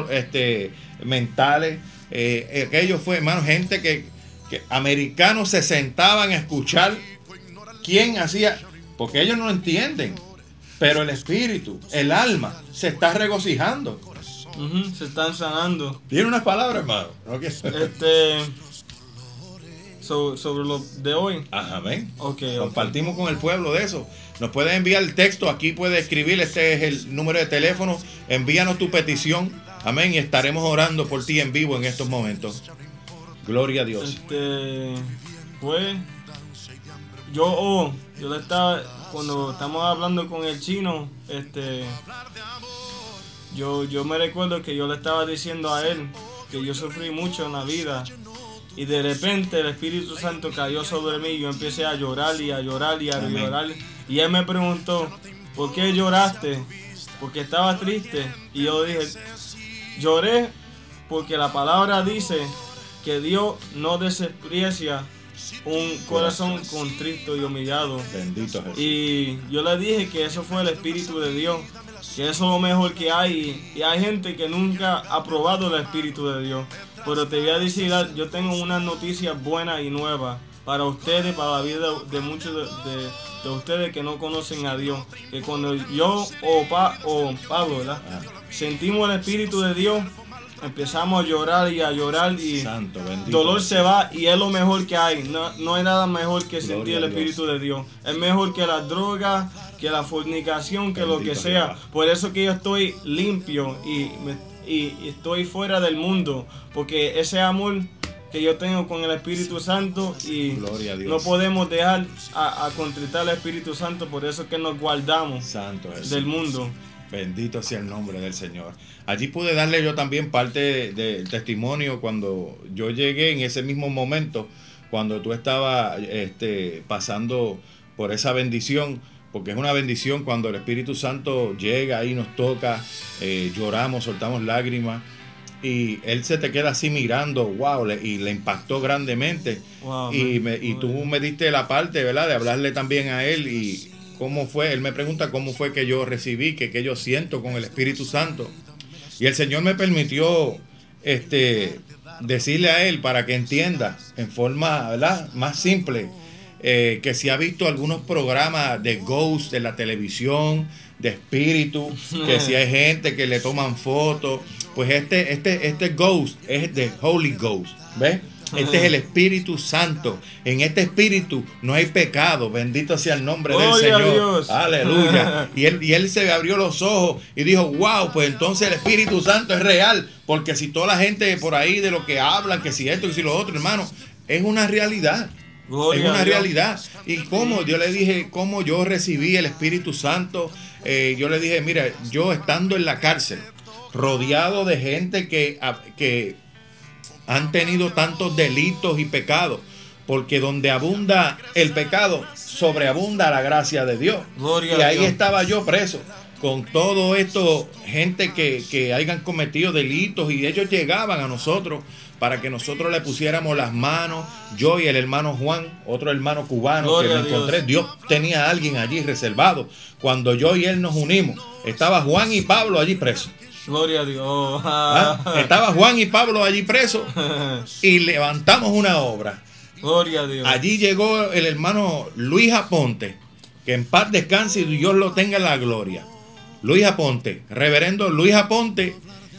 mentales. Aquello fue, hermano, gente que americanos se sentaban a escuchar quién hacía, porque ellos no entienden, pero el espíritu, el alma, se está regocijando. Se están sanando. Tiene unas palabras, hermano. Sobre lo de hoy. Ajá, amén. Okay. Compartimos con el pueblo de eso. Nos puedes enviar el texto, aquí puedes escribir, este es el número de teléfono. Envíanos tu petición, amén, y estaremos orando por ti en vivo en estos momentos. Gloria a Dios. Yo le estaba, cuando estamos hablando con el chino, yo me recuerdo que yo le estaba diciendo a él que yo sufrí mucho en la vida y de repente el Espíritu Santo cayó sobre mí y yo empecé a llorar y a llorar y a llorar y él me preguntó, ¿por qué lloraste? Porque estaba triste y yo dije, lloré porque la palabra dice que Dios no desprecia un corazón contrito y humillado. Bendito Jesús. Y yo le dije que eso fue el Espíritu de Dios, que eso es lo mejor que hay. Y hay gente que nunca ha probado el Espíritu de Dios. Pero te voy a decir, yo tengo una noticia buena y nueva para ustedes, para la vida de muchos de ustedes que no conocen a Dios. Que cuando yo o Pablo, ¿verdad? Sentimos el Espíritu de Dios, empezamos a llorar y Santo, dolor se va y es lo mejor que hay. No hay nada mejor que sentir el Espíritu de Dios. Es mejor que la droga, que la fornicación, que bendito lo que sea. Dios. Por eso que yo estoy limpio y estoy fuera del mundo, porque ese amor que yo tengo con el Espíritu Santo y no podemos dejar a contritar al Espíritu Santo, por eso que nos guardamos Santo del mundo. Bendito sea el nombre del Señor. Allí pude darle yo también parte del testimonio cuando yo llegué en ese mismo momento, cuando tú estabas pasando por esa bendición, porque es una bendición cuando el Espíritu Santo llega y nos toca, lloramos, soltamos lágrimas. y él se te queda así mirando, wow, y le impactó grandemente. Wow, y tú me diste la parte, ¿verdad?, de hablarle también a él y cómo fue. Él me pregunta cómo fue que yo recibí, que yo siento con el Espíritu Santo. Y el Señor me permitió decirle a él para que entienda en forma, ¿verdad?, más simple, que si ha visto algunos programas de ghost en la televisión, de espíritu, que si hay gente que le toman fotos, pues este ghost es de Holy Ghost, ¿ves? Este es el Espíritu Santo. En este Espíritu no hay pecado. Bendito sea el nombre del Señor. Aleluya. Y él se abrió los ojos y dijo, wow, pues entonces el Espíritu Santo es real. Porque si toda la gente por ahí de lo que hablan, que si esto, que si lo otro, hermano, es una realidad. Es una realidad. Y como yo le dije, cómo yo recibí el Espíritu Santo, yo le dije, mira, yo estando en la cárcel, rodeado de gente que han tenido tantos delitos y pecados, porque donde abunda el pecado, sobreabunda la gracia de Dios. Gloria y ahí a Dios. estaba yo preso, con todo esto, gente que hayan cometido delitos, y ellos llegaban a nosotros para que nosotros le pusiéramos las manos. Yo y el hermano Juan, otro hermano cubano, Gloria que a me Dios. encontré, Dios tenía a alguien allí reservado. Cuando yo y él nos unimos, estaba Juan y Pablo allí presos. Gloria a Dios. Estaba Juan y Pablo allí presos y levantamos una obra. Gloria a Dios. Allí llegó el hermano Luis Aponte, que en paz descanse y Dios lo tenga en la gloria. Luis Aponte, reverendo Luis Aponte,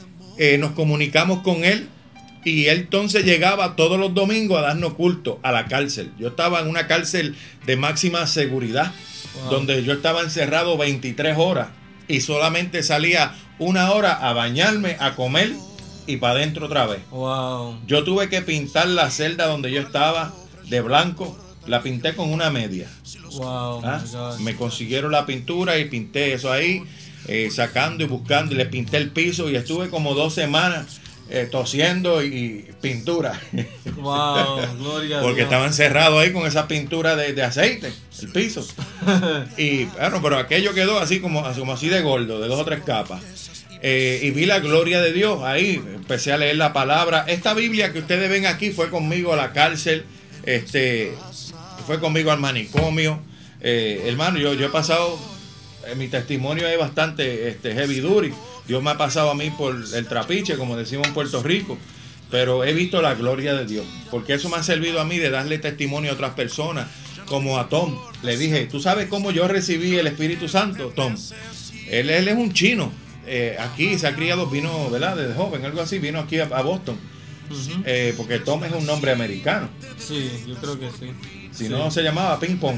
nos comunicamos con él y él entonces llegaba todos los domingos a darnos culto a la cárcel. Yo estaba en una cárcel de máxima seguridad, donde yo estaba encerrado 23 horas y solamente salía 1 hora a bañarme, a comer y para adentro otra vez. Wow. Yo tuve que pintar la celda donde yo estaba de blanco, la pinté con una media. Wow. My God. Me consiguieron la pintura y pinté eso ahí, sacando y buscando, y le pinté el piso y estuve como 2 semanas tosiendo y pintura. Wow. Gloria a Porque Dios. estaba encerrado ahí con esa pintura de aceite, el piso. Y bueno, pero aquello quedó así como así de gordo, de 2 o 3 capas. Y vi la gloria de Dios ahí, empecé a leer la palabra. Esta Biblia que ustedes ven aquí fue conmigo a la cárcel, fue conmigo al manicomio. Hermano, yo he pasado, mi testimonio es bastante heavy duty. Dios me ha pasado a mí por el trapiche, como decimos en Puerto Rico, pero he visto la gloria de Dios, porque eso me ha servido a mí de darle testimonio a otras personas, como a Tom. Le dije, ¿tú sabes cómo yo recibí el Espíritu Santo, Tom? Él es un chino. Aquí se ha criado, vino, ¿verdad?, desde joven, algo así, vino aquí a Boston, porque Tom es un nombre americano. Sí, yo creo que sí. Si no, se llamaba Ping Pong.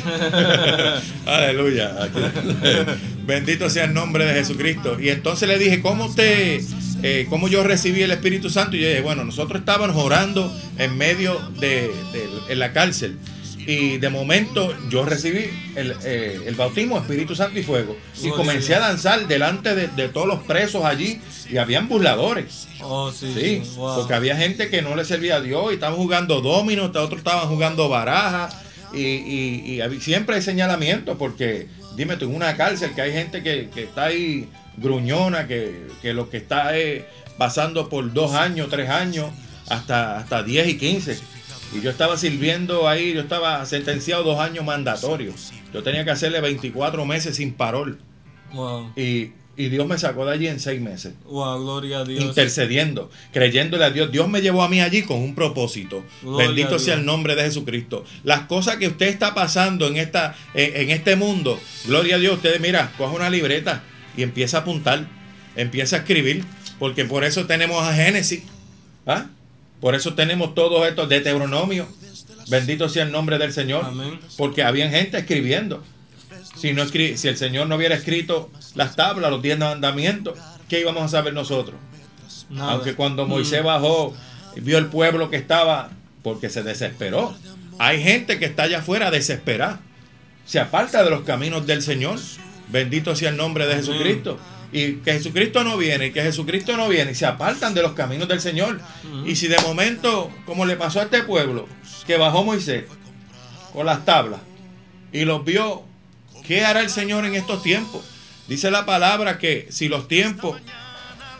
Aleluya. Bendito sea el nombre de Jesucristo. Y entonces le dije, ¿cómo yo recibí el Espíritu Santo? Y yo dije, bueno, nosotros estábamos orando en medio en la cárcel. Y de momento yo recibí el bautismo, Espíritu Santo y fuego. Y comencé a danzar delante de todos los presos allí. Y habían burladores. Oh, sí. Sí, Wow. porque había gente que no le servía a Dios y estaban jugando dominos, otros estaban jugando barajas. Y siempre hay señalamientos, porque dime tú, en una cárcel que hay gente que está ahí gruñona, que lo que está pasando por 2 años, 3 años, hasta 10 y 15. Y yo estaba sirviendo ahí, yo estaba sentenciado 2 años mandatorios. Yo tenía que hacerle 24 meses sin parol. Wow. Y Dios me sacó de allí en 6 meses. Wow, gloria a Dios. Intercediendo, creyéndole a Dios. Dios me llevó a mí allí con un propósito. Gloria Bendito a sea Dios. el nombre de Jesucristo. Las cosas que usted está pasando en este mundo, gloria a Dios, usted mira, coge una libreta y empieza a apuntar, empieza a escribir, porque por eso tenemos a Génesis, por eso tenemos todos estos de Deuteronomio. Bendito sea el nombre del Señor. Amén. Porque había gente escribiendo. Si el Señor no hubiera escrito las tablas, los 10 mandamientos, ¿qué íbamos a saber nosotros? Nada. Aunque cuando Moisés bajó, vio el pueblo que estaba, porque se desesperó. Hay gente que está allá afuera desesperada. Se aparta de los caminos del Señor. Bendito sea el nombre de Jesucristo. Y que Jesucristo no viene, y se apartan de los caminos del Señor. Y si de momento, como le pasó a este pueblo, que bajó Moisés con las tablas y los vio, ¿qué hará el Señor en estos tiempos? Dice la palabra que si los tiempos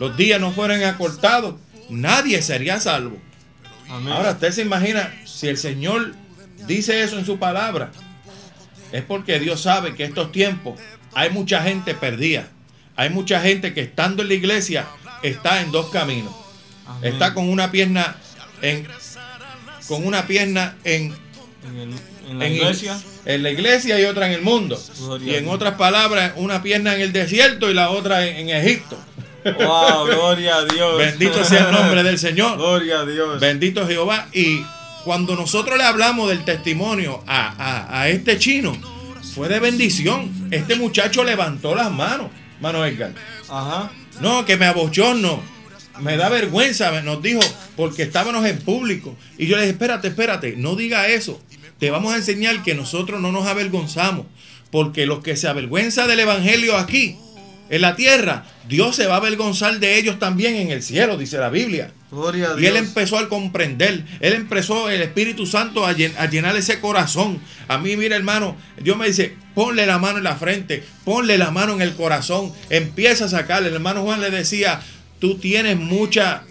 los días no fueran acortados, nadie sería salvo. Amén. Ahora usted se imagina, si el Señor dice eso en su palabra, es porque Dios sabe que estos tiempos hay mucha gente perdida. Hay mucha gente que estando en la iglesia está en dos caminos. Amén. Está con una pierna en la iglesia. En la iglesia y otra en el mundo. Gloria Y en otras palabras, una pierna en el desierto y la otra en Egipto. Wow, gloria a Dios. Bendito sea el nombre del Señor. Gloria a Dios. Bendito Jehová. Y cuando nosotros le hablamos del testimonio a este chino, fue de bendición. Este muchacho levantó las manos, mano Edgar. Ajá. No, que me abochorno, me da vergüenza, nos dijo, porque estábamos en público. Y yo le dije, espérate, no diga eso. Te vamos a enseñar que nosotros no nos avergonzamos, porque los que se avergüenzan del evangelio aquí, en la tierra, Dios se va a avergonzar de ellos también en el cielo, dice la Biblia. Gloria a Dios. Y él empezó a comprender, él empezó el Espíritu Santo a llenar ese corazón. A mí, mira hermano, Dios me dice, ponle la mano en la frente, ponle la mano en el corazón, empieza a sacarle. El hermano Juan le decía, tú tienes mucho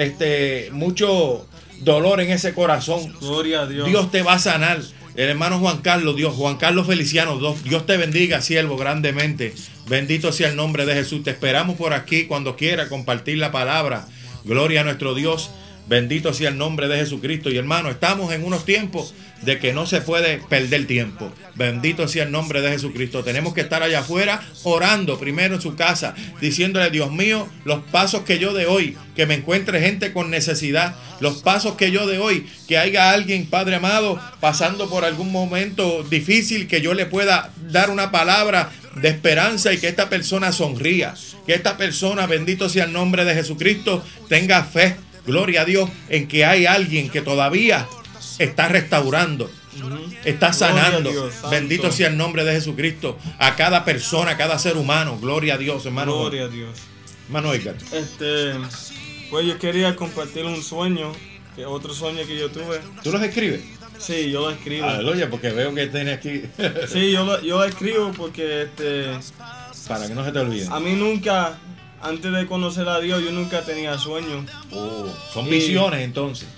dolor en ese corazón. Gloria a Dios. Dios te va a sanar. El hermano Juan Carlos Feliciano, Dios te bendiga, siervo, grandemente. Bendito sea el nombre de Jesús. Te esperamos por aquí cuando quiera compartir la palabra. Gloria a nuestro Dios. Bendito sea el nombre de Jesucristo. Y hermano, estamos en unos tiempos de que no se puede perder tiempo. Bendito sea el nombre de Jesucristo. Tenemos que estar allá afuera orando primero en su casa, diciéndole, Dios mío, los pasos que yo de hoy, que me encuentre gente con necesidad, los pasos que yo de hoy, que haya alguien, Padre amado, pasando por algún momento difícil, que yo le pueda dar una palabra de esperanza y que esta persona sonría, que esta persona, bendito sea el nombre de Jesucristo, tenga fe, gloria a Dios, en que hay alguien que todavía está restaurando, está sanando. Dios, bendito sea el nombre de Jesucristo a cada persona, a cada ser humano. Gloria a Dios, hermano. Gloria a Dios. Hermano Edgar. Pues yo quería compartir un sueño, otro sueño que yo tuve. ¿Tú los escribes? Sí, yo lo escribo. Aleluya, porque veo que tiene aquí. Sí, yo lo escribo porque para que no se te olvide. a mí nunca, antes de conocer a Dios, yo nunca tenía sueños. Son visiones entonces.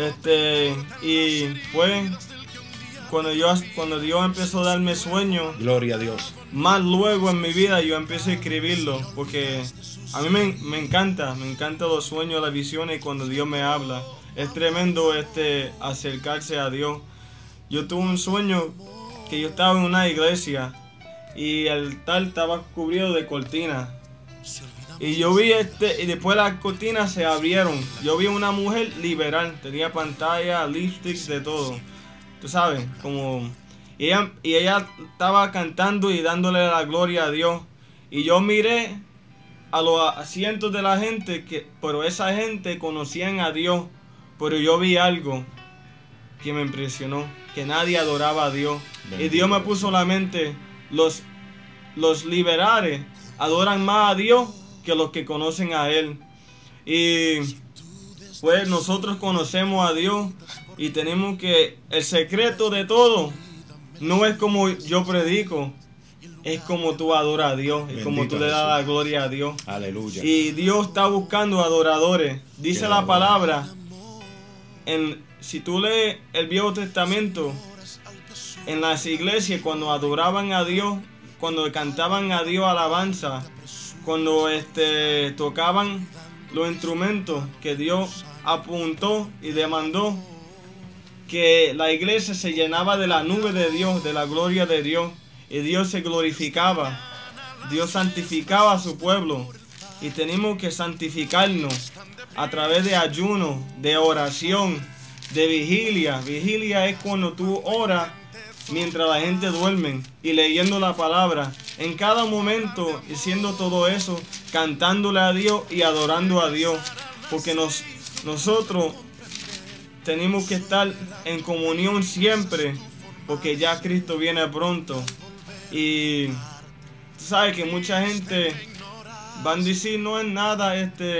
Y pues cuando Dios empezó a darme sueños, Gloria a Dios. más luego en mi vida yo empecé a escribirlo, porque a mí me encanta los sueños, las visiones cuando Dios me habla. Es tremendo acercarse a Dios. Yo tuve un sueño que yo estaba en una iglesia y el altar estaba cubierto de cortinas. Y yo vi y después las cortinas se abrieron. Yo vi una mujer liberal, tenía pantalla, lipsticks, de todo. Tú sabes, y ella estaba cantando y dándole la gloria a Dios. Y yo miré a los asientos de la gente, pero esa gente conocían a Dios. Pero yo vi algo que me impresionó, que nadie adoraba a Dios. Bendito. Y Dios me puso en la mente, los liberales adoran más a Dios que los que conocen a Él. Y pues nosotros conocemos a Dios y tenemos que, el secreto de todo no es como yo predico, es como tú adoras a Dios, es como tú le das la gloria a Dios. Aleluya. Y Dios está buscando adoradores. Dice la palabra, si tú lees el Viejo Testamento, en las iglesias cuando adoraban a Dios, cuando cantaban a Dios alabanza, cuando tocaban los instrumentos que Dios apuntó y demandó, que la iglesia se llenaba de la nube de Dios, de la gloria de Dios, y Dios se glorificaba, Dios santificaba a su pueblo, y tenemos que santificarnos a través de ayuno, de oración, de vigilia. Vigilia es cuando tú oras mientras la gente duerme y leyendo la palabra, en cada momento, haciendo todo eso, cantándole a Dios y adorando a Dios, porque nosotros tenemos que estar en comunión siempre, porque ya Cristo viene pronto. Y tú sabes que mucha gente van a decir, no es nada,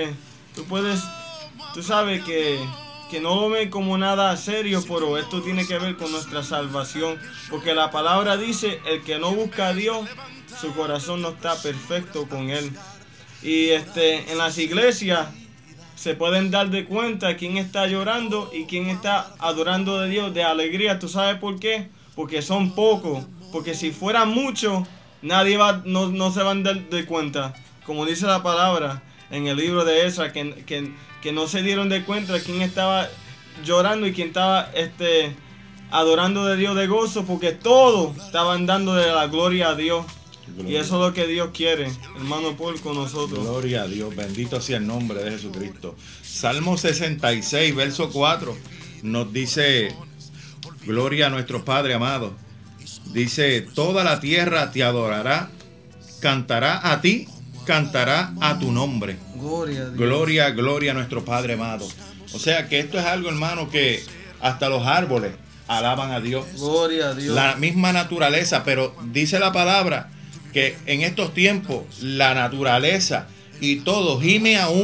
tú sabes que no lo ven como nada serio, pero esto tiene que ver con nuestra salvación, porque la palabra dice, el que no busca a Dios, su corazón no está perfecto con Él. Y en las iglesias se pueden dar de cuenta quién está llorando y quién está adorando a Dios de alegría. ¿Tú sabes por qué? Porque son pocos. Porque si fueran muchos, nadie no se van a dar de cuenta. Como dice la palabra en el libro de Esdras, que no se dieron de cuenta de quién estaba llorando y quién estaba adorando de Dios de gozo, porque todos estaban dando de la gloria a Dios. Gloria. Y eso es lo que Dios quiere, hermano Paul, con nosotros. Gloria a Dios, bendito sea el nombre de Jesucristo. Salmo 66, verso 4, nos dice, gloria a nuestro Padre amado. Dice, toda la tierra te adorará, cantará a ti, cantará a tu nombre. Gloria a Dios. Gloria, gloria a nuestro Padre amado. O sea que esto es algo, hermano, que hasta los árboles alaban a Dios. Gloria a Dios. La misma naturaleza, pero dice la palabra que en estos tiempos la naturaleza y todo gime a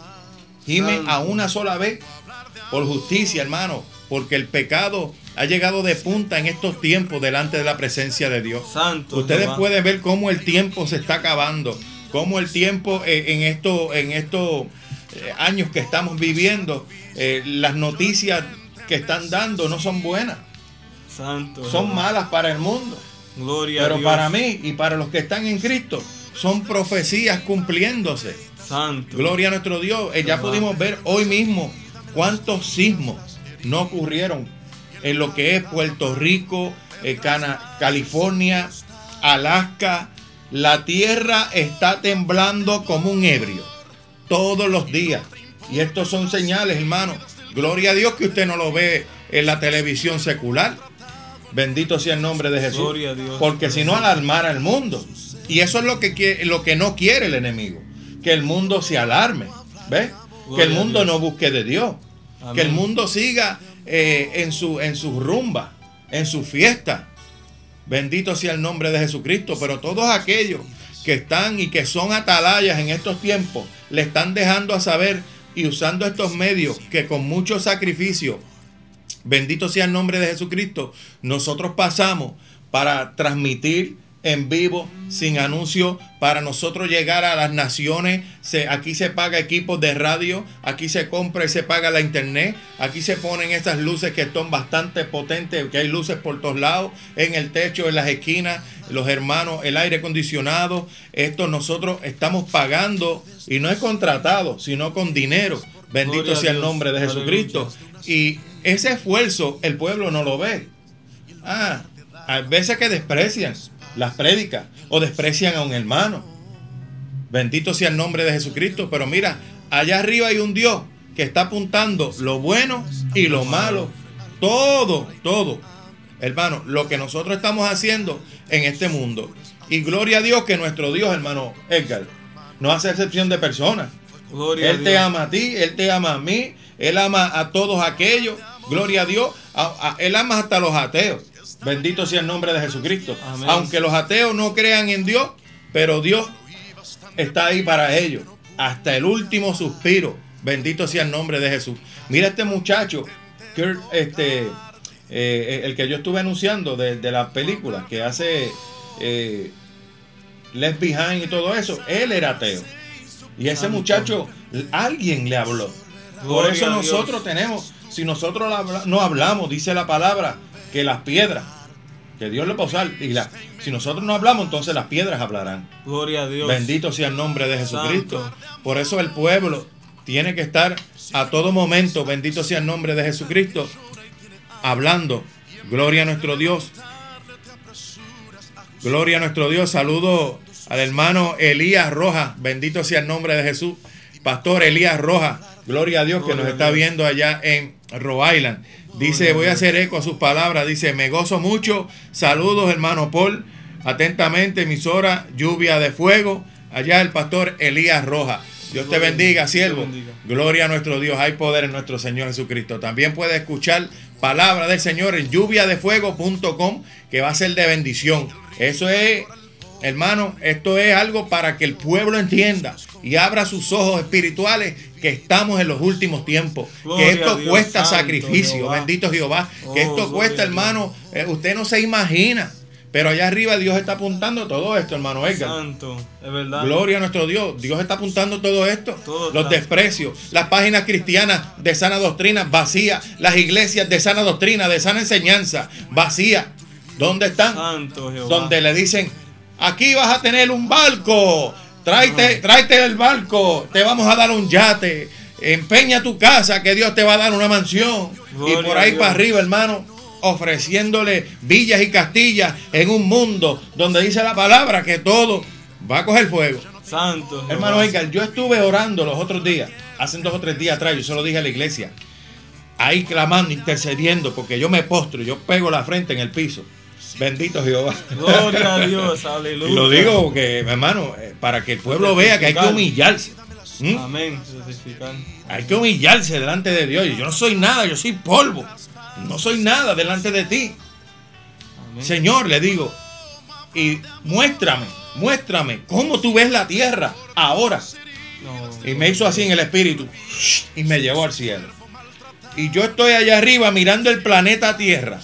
una sola vez por justicia, hermano, porque el pecado ha llegado de punta en estos tiempos delante de la presencia de Dios. Santo. Ustedes Jehová. pueden ver cómo el tiempo se está acabando, cómo el tiempo en estos años que estamos viviendo, las noticias que están dando no son buenas. Santo. Son malas para el mundo. Gloria Pero a Dios. para mí y para los que están en Cristo son profecías cumpliéndose. Santo. Gloria a nuestro Dios. Ya pudimos ver hoy mismo cuántos sismos no ocurrieron en lo que es Puerto Rico, California, Alaska. La tierra está temblando como un ebrio todos los días. Y estos son señales, hermano. Gloria a Dios que usted no lo ve en la televisión secular. Bendito sea el nombre de Jesús. Gloria a Dios. Porque si no, alarmara al mundo. Y eso es lo que no quiere el enemigo. Que el mundo se alarme. ¿Ves? Que el mundo no busque de Dios. Amén. Que el mundo siga en su rumba, en su fiesta. Bendito sea el nombre de Jesucristo. Pero todos aquellos que están y que son atalayas en estos tiempos, le están dejando a saber y usando estos medios que con mucho sacrificio, bendito sea el nombre de Jesucristo, nosotros pasamos para transmitir en vivo, sin anuncio, para nosotros llegar a las naciones. Aquí se paga equipos de radio, aquí se compra y se paga la internet, aquí se ponen estas luces que son bastante potentes, que hay luces por todos lados, en el techo, en las esquinas, los hermanos, el aire acondicionado. Esto nosotros estamos pagando, y no es contratado, sino con dinero. Bendito Gloria sea a el Dios. nombre de Jesucristo. Y ese esfuerzo el pueblo no lo ve. Hay veces que desprecian las prédicas o desprecian a un hermano. Bendito sea el nombre de Jesucristo. Pero mira, allá arriba hay un Dios que está apuntando lo bueno y lo malo. Todo. Hermano, lo que nosotros estamos haciendo en este mundo. Y gloria a Dios que nuestro Dios, hermano Edgar, no hace excepción de personas. Gloria Él a te Dios. ama a ti, Él te ama a mí, Él ama a todos aquellos. Gloria a Dios. Él ama hasta los ateos. Bendito sea el nombre de Jesucristo. Amén. Aunque los ateos no crean en Dios, pero Dios está ahí para ellos. Hasta el último suspiro. Bendito sea el nombre de Jesús. Mira este muchacho, Kurt, el que yo estuve anunciando de la película, que hace Left Behind y todo eso. Él era ateo. Y ese muchacho, alguien le habló. Por Gloria eso a Dios. nosotros tenemos, si nosotros no hablamos, dice la palabra, que las piedras, que Dios le va a usar, si nosotros no hablamos, entonces las piedras hablarán. Gloria a Dios. Bendito sea el nombre de Jesucristo. Santo. Por eso el pueblo tiene que estar a todo momento, bendito sea el nombre de Jesucristo, hablando. Gloria a nuestro Dios. Gloria a nuestro Dios. Saludo al hermano Elías Rojas. Bendito sea el nombre de Jesús. Pastor Elías Rojas. Gloria a Dios, que nos está viendo allá en Rhode Island. Dice, voy a hacer eco a sus palabras. Dice, me gozo mucho. Saludos, hermano Paul. Atentamente, emisora Lluvia de Fuego. Allá el pastor Elías Rojas. Dios te bendiga, siervo. Gloria a nuestro Dios. Hay poder en nuestro Señor Jesucristo. También puede escuchar palabra del Señor en lluviadefuego.com, que va a ser de bendición. Eso es, hermano, esto es algo para que el pueblo entienda y abra sus ojos espirituales, que estamos en los últimos tiempos. Gloria que esto a Dios, cuesta santo sacrificio. Jehová. Bendito Jehová. Que esto gloria cuesta, a Dios. hermano. Usted no se imagina. Pero allá arriba Dios está apuntando todo esto, hermano Edgar. Santo, es verdad. Gloria a nuestro Dios. Dios está apuntando todo esto. Todo los está. desprecios, las páginas cristianas de sana doctrina vacías, las iglesias de sana doctrina, de sana enseñanza vacías. ¿Dónde están? Santo Jehová. Donde le dicen, aquí vas a tener un barco. Tráete el barco. Te vamos a dar un yate. Empeña tu casa que Dios te va a dar una mansión. Gloria y por ahí a Dios. para arriba, hermano, ofreciéndole villas y castillas en un mundo donde dice la palabra que todo va a coger fuego. Santo Jehová. Hermano Edgar, yo estuve orando los otros días, hace 2 o 3 días atrás, yo se lo dije a la iglesia, ahí clamando, intercediendo, porque yo me postro, yo pego la frente en el piso. Bendito Jehová. Gloria a Dios, aleluya. Y lo digo porque, hermano, para que el pueblo vea que hay que humillarse. Amén. Certificar. Hay que humillarse delante de Dios. Yo no soy nada, yo soy polvo. No soy nada delante de ti. Amén. Señor, le digo, y muéstrame cómo tú ves la tierra ahora. No, Y me hizo así en el espíritu y me llevó al cielo. Y yo estoy allá arriba mirando el planeta Tierra.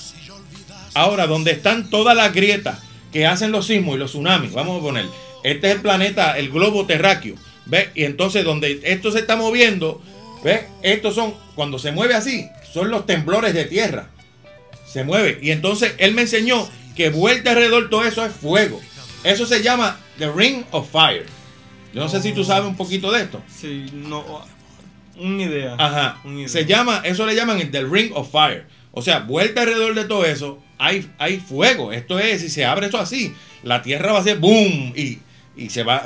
Ahora, donde están todas las grietas que hacen los sismos y los tsunamis, vamos a poner, este es el planeta, el globo terráqueo. ¿Ves? Y entonces donde esto se está moviendo, ¿ves? Estos son, cuando se mueve así, son los temblores de tierra. Se mueve. Y entonces él me enseñó que vuelta alrededor todo eso es fuego. Eso se llama The Ring of Fire. Yo no sé si tú sabes un poquito de esto. sí, no, una idea. Ajá. Una idea. Se llama, eso le llaman el The Ring of Fire. O sea, vuelta alrededor de todo eso, hay fuego. Esto es, si se abre esto así, la tierra va a hacer boom y se va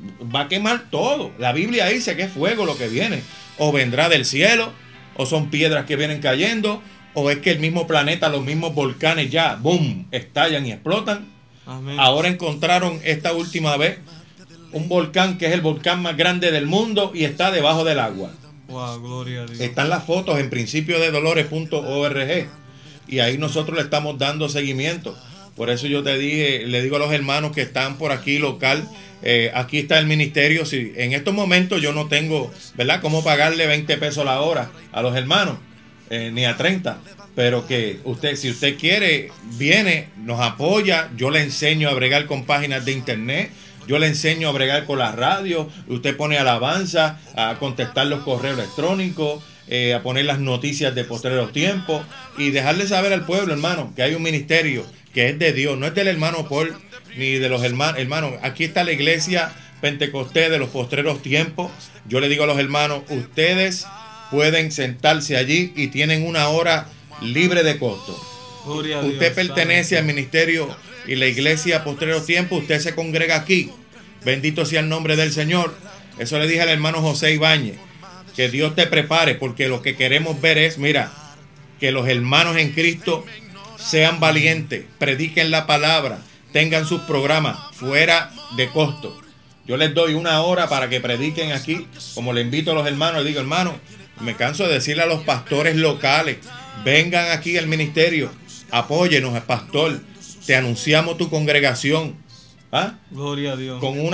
a quemar todo. La Biblia dice que es fuego lo que viene. O vendrá del cielo, o son piedras que vienen cayendo, o es que el mismo planeta, los mismos volcanes ya, boom, estallan y explotan. Amén. Ahora encontraron esta última vez un volcán que es el volcán más grande del mundo y está debajo del agua. Wow, gloria a Dios. Están las fotos en principio de dolores.org y ahí nosotros le estamos dando seguimiento. Por eso yo te dije, le digo a los hermanos que están por aquí local, aquí está el ministerio. Si en estos momentos yo no tengo, ¿verdad?, cómo pagarle 20 pesos la hora a los hermanos, ni a 30. Pero que usted, si usted quiere, viene, nos apoya. Yo le enseño a bregar con páginas de internet. Yo le enseño a bregar con la radio. Usted pone alabanza, a contestar los correos electrónicos, a poner las noticias de postreros tiempos y dejarle saber al pueblo, hermano, que hay un ministerio que es de Dios, no es del hermano Paul ni de los hermanos. Hermanos, aquí está la iglesia Pentecostés de los postreros tiempos. Yo le digo a los hermanos, ustedes pueden sentarse allí y tienen una hora libre de costo. Gloria a Dios. Usted pertenece al ministerio y la iglesia Postreros Tiempos, usted se congrega aquí. Bendito sea el nombre del Señor. Eso le dije al hermano José Ibáñez, que Dios te prepare, porque lo que queremos ver es, mira, que los hermanos en Cristo sean valientes, prediquen la palabra, tengan sus programas fuera de costo. Yo les doy una hora para que prediquen aquí, como le invito a los hermanos, le digo, hermano, me canso de decirle a los pastores locales, vengan aquí al ministerio, apóyenos, pastor, te anunciamos tu congregación. ¿Ah? Gloria a Dios. Con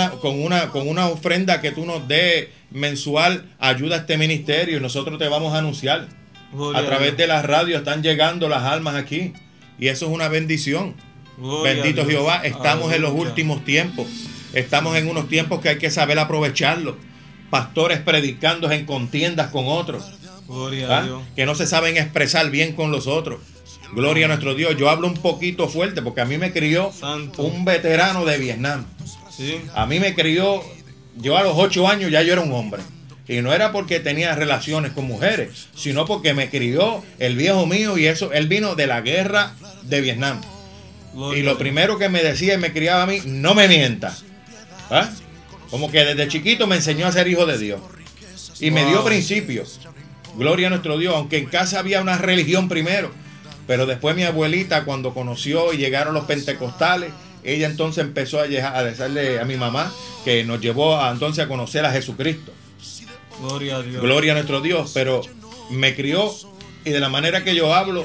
una ofrenda que tú nos des mensual, ayuda a este ministerio y nosotros te vamos a anunciar. Gloria A través Dios. de la radio están llegando las almas aquí y eso es una bendición. Gloria Bendito a Dios. Jehová, estamos en los Aleluya. últimos tiempos. Estamos en unos tiempos que hay que saber aprovecharlos. Pastores predicando en contiendas con otros, Gloria a ¿ah? Dios. Que no se saben expresar bien con los otros. Gloria a nuestro Dios. Yo hablo un poquito fuerte porque a mí me crió Santo. un veterano de Vietnam. Sí. A mí me crió, yo a los 8 años ya yo era un hombre. Y no era porque tenía relaciones con mujeres, sino porque me crió el viejo mío y eso, él vino de la guerra de Vietnam. Gloria Y a lo Dios. primero que me decía y me criaba a mí, no me mientas. ¿Ah? Como que desde chiquito me enseñó a ser hijo de Dios. Y me dio Wow. principios. Gloria a nuestro Dios, aunque en casa había una religión primero. Pero después mi abuelita, cuando conoció y llegaron los pentecostales, ella entonces empezó a decirle a mi mamá que nos llevó entonces a conocer a Jesucristo. Gloria a Dios. Gloria a nuestro Dios, pero me crió y de la manera que yo hablo,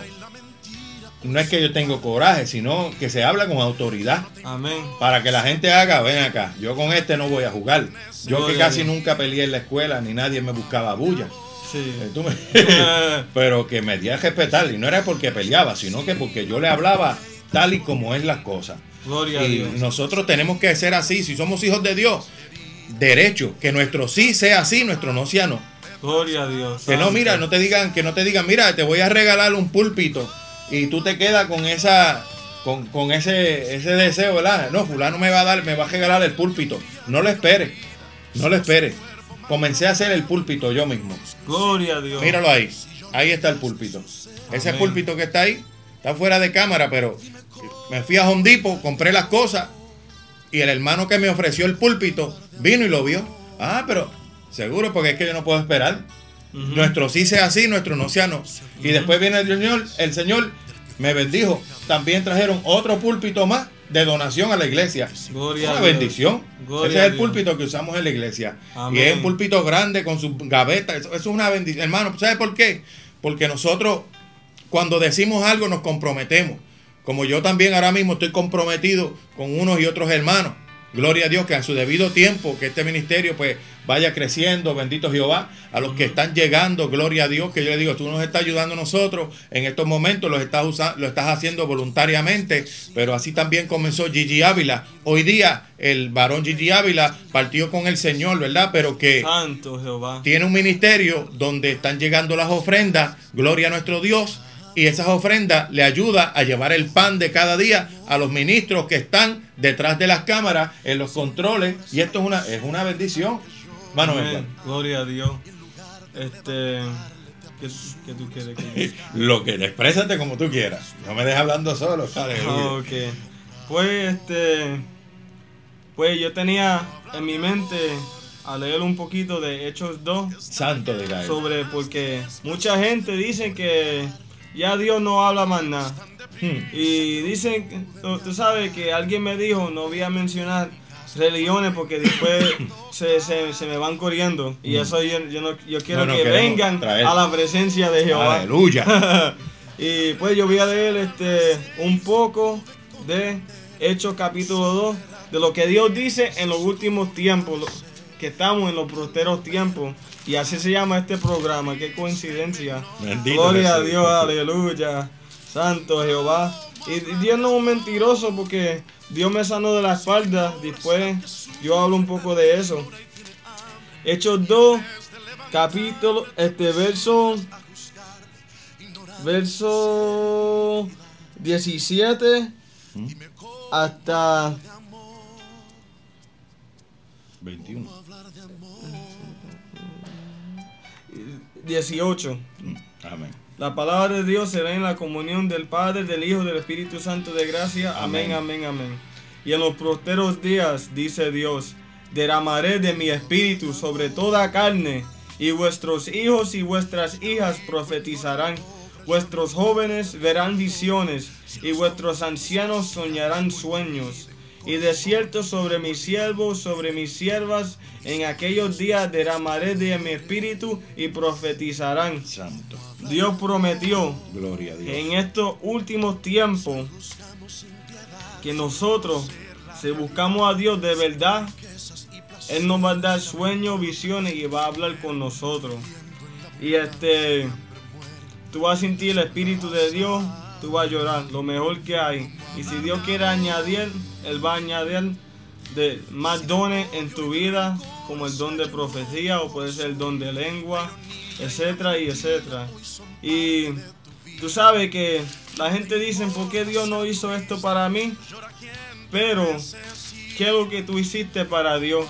no es que yo tengo coraje, sino que se habla con autoridad. Amén. Para que la gente haga, ven acá, yo con este no voy a jugar. Yo que Gloria casi a Dios. nunca peleé en la escuela, ni nadie me buscaba bulla. Sí. Tú me- Pero que me di a respetar, y no era porque peleaba, sino que porque yo le hablaba tal y como es las cosas. Gloria a Y Dios. nosotros tenemos que ser así. Si somos hijos de Dios, derecho, que nuestro sí sea sí, nuestro no sea no. Gloria a Dios. Que no, mira, que no te digan, mira, te voy a regalar un púlpito y tú te quedas con con ese deseo, ¿verdad? No, fulano me va a regalar el púlpito. No lo esperes, no lo esperes. Comencé a hacer el púlpito yo mismo. Gloria a Dios. Míralo ahí está el púlpito. Ese Amén. púlpito que está ahí, está fuera de cámara, pero me fui a Home Depot, compré las cosas y el hermano que me ofreció el púlpito vino y lo vio. Ah, pero seguro, porque es que yo no puedo esperar. Nuestro sí sea sí, nuestro no sea no. Y después viene el Señor me bendijo. También trajeron otro púlpito más de donación a la iglesia. Gloria Una a Dios. bendición. Gloria Ese a es el Dios. púlpito que usamos en la iglesia. Amén. Y es un púlpito grande con su gaveta. Eso es una bendición. Hermano, ¿sabe por qué? Porque nosotros, cuando decimos algo, nos comprometemos. Como yo también ahora mismo estoy comprometido con unos y otros hermanos. Gloria a Dios, que a su debido tiempo, que este ministerio pues vaya creciendo, bendito Jehová. A los que están llegando, gloria a Dios, que yo le digo, tú nos estás ayudando a nosotros en estos momentos, lo estás haciendo voluntariamente, pero así también comenzó Gigi Ávila. Hoy día el varón Gigi Ávila partió con el Señor, ¿verdad? Pero que Santo Jehová. tiene un ministerio donde están llegando las ofrendas, gloria a nuestro Dios, y esas ofrendas le ayuda a llevar el pan de cada día a los ministros que están detrás de las cámaras, en los controles, y esto es una bendición. Mano, Amén. Gloria a Dios. ¿Qué tú quieres que lo que exprésate como tú quieras. No me dejes hablando solo, aleluya. Ok. Pues yo tenía en mi mente a leer un poquito de Hechos 2 Santo de Israel. porque mucha gente dice que ya Dios no habla más nada. Y dicen, tú sabes que alguien me dijo, no voy a mencionar religiones porque después se me van corriendo. Y eso yo quiero que vengan traer a la presencia de Jehová. Aleluya. Y pues yo voy a leer un poco de Hechos capítulo 2, de lo que Dios dice en los últimos tiempos, que estamos en los posteros tiempos. Y así se llama este programa. Qué coincidencia. Bendito Gloria a Jesús. Dios, aleluya. Santo Jehová. Y Dios no es un mentiroso porque Dios me sanó de la espalda. Después yo hablo un poco de eso. Hechos 2, capítulo, verso 17 hasta 21. 18. Amén. La palabra de Dios será en la comunión del Padre, del Hijo, del Espíritu Santo de gracia. Amén, amén, amén. Y en los posteros días, dice Dios, derramaré de mi espíritu sobre toda carne, y vuestros hijos y vuestras hijas profetizarán. Vuestros jóvenes verán visiones, y vuestros ancianos soñarán sueños. Y de cierto sobre mis siervos, sobre mis siervas, en aquellos días derramaré de mi espíritu y profetizarán. Santo. Dios prometió Gloria a Dios. que en estos últimos tiempos que nosotros, si buscamos a Dios de verdad, Él nos va a dar sueños, visiones y va a hablar con nosotros. Y tú vas a sentir el Espíritu de Dios, tú vas a llorar, lo mejor que hay. Y si Dios quiere añadir, Él va a añadir de más dones en tu vida, como el don de profecía o puede ser el don de lengua, etcétera y etcétera. Y tú sabes que la gente dice, ¿por qué Dios no hizo esto para mí? Pero, ¿qué es lo que tú hiciste para Dios?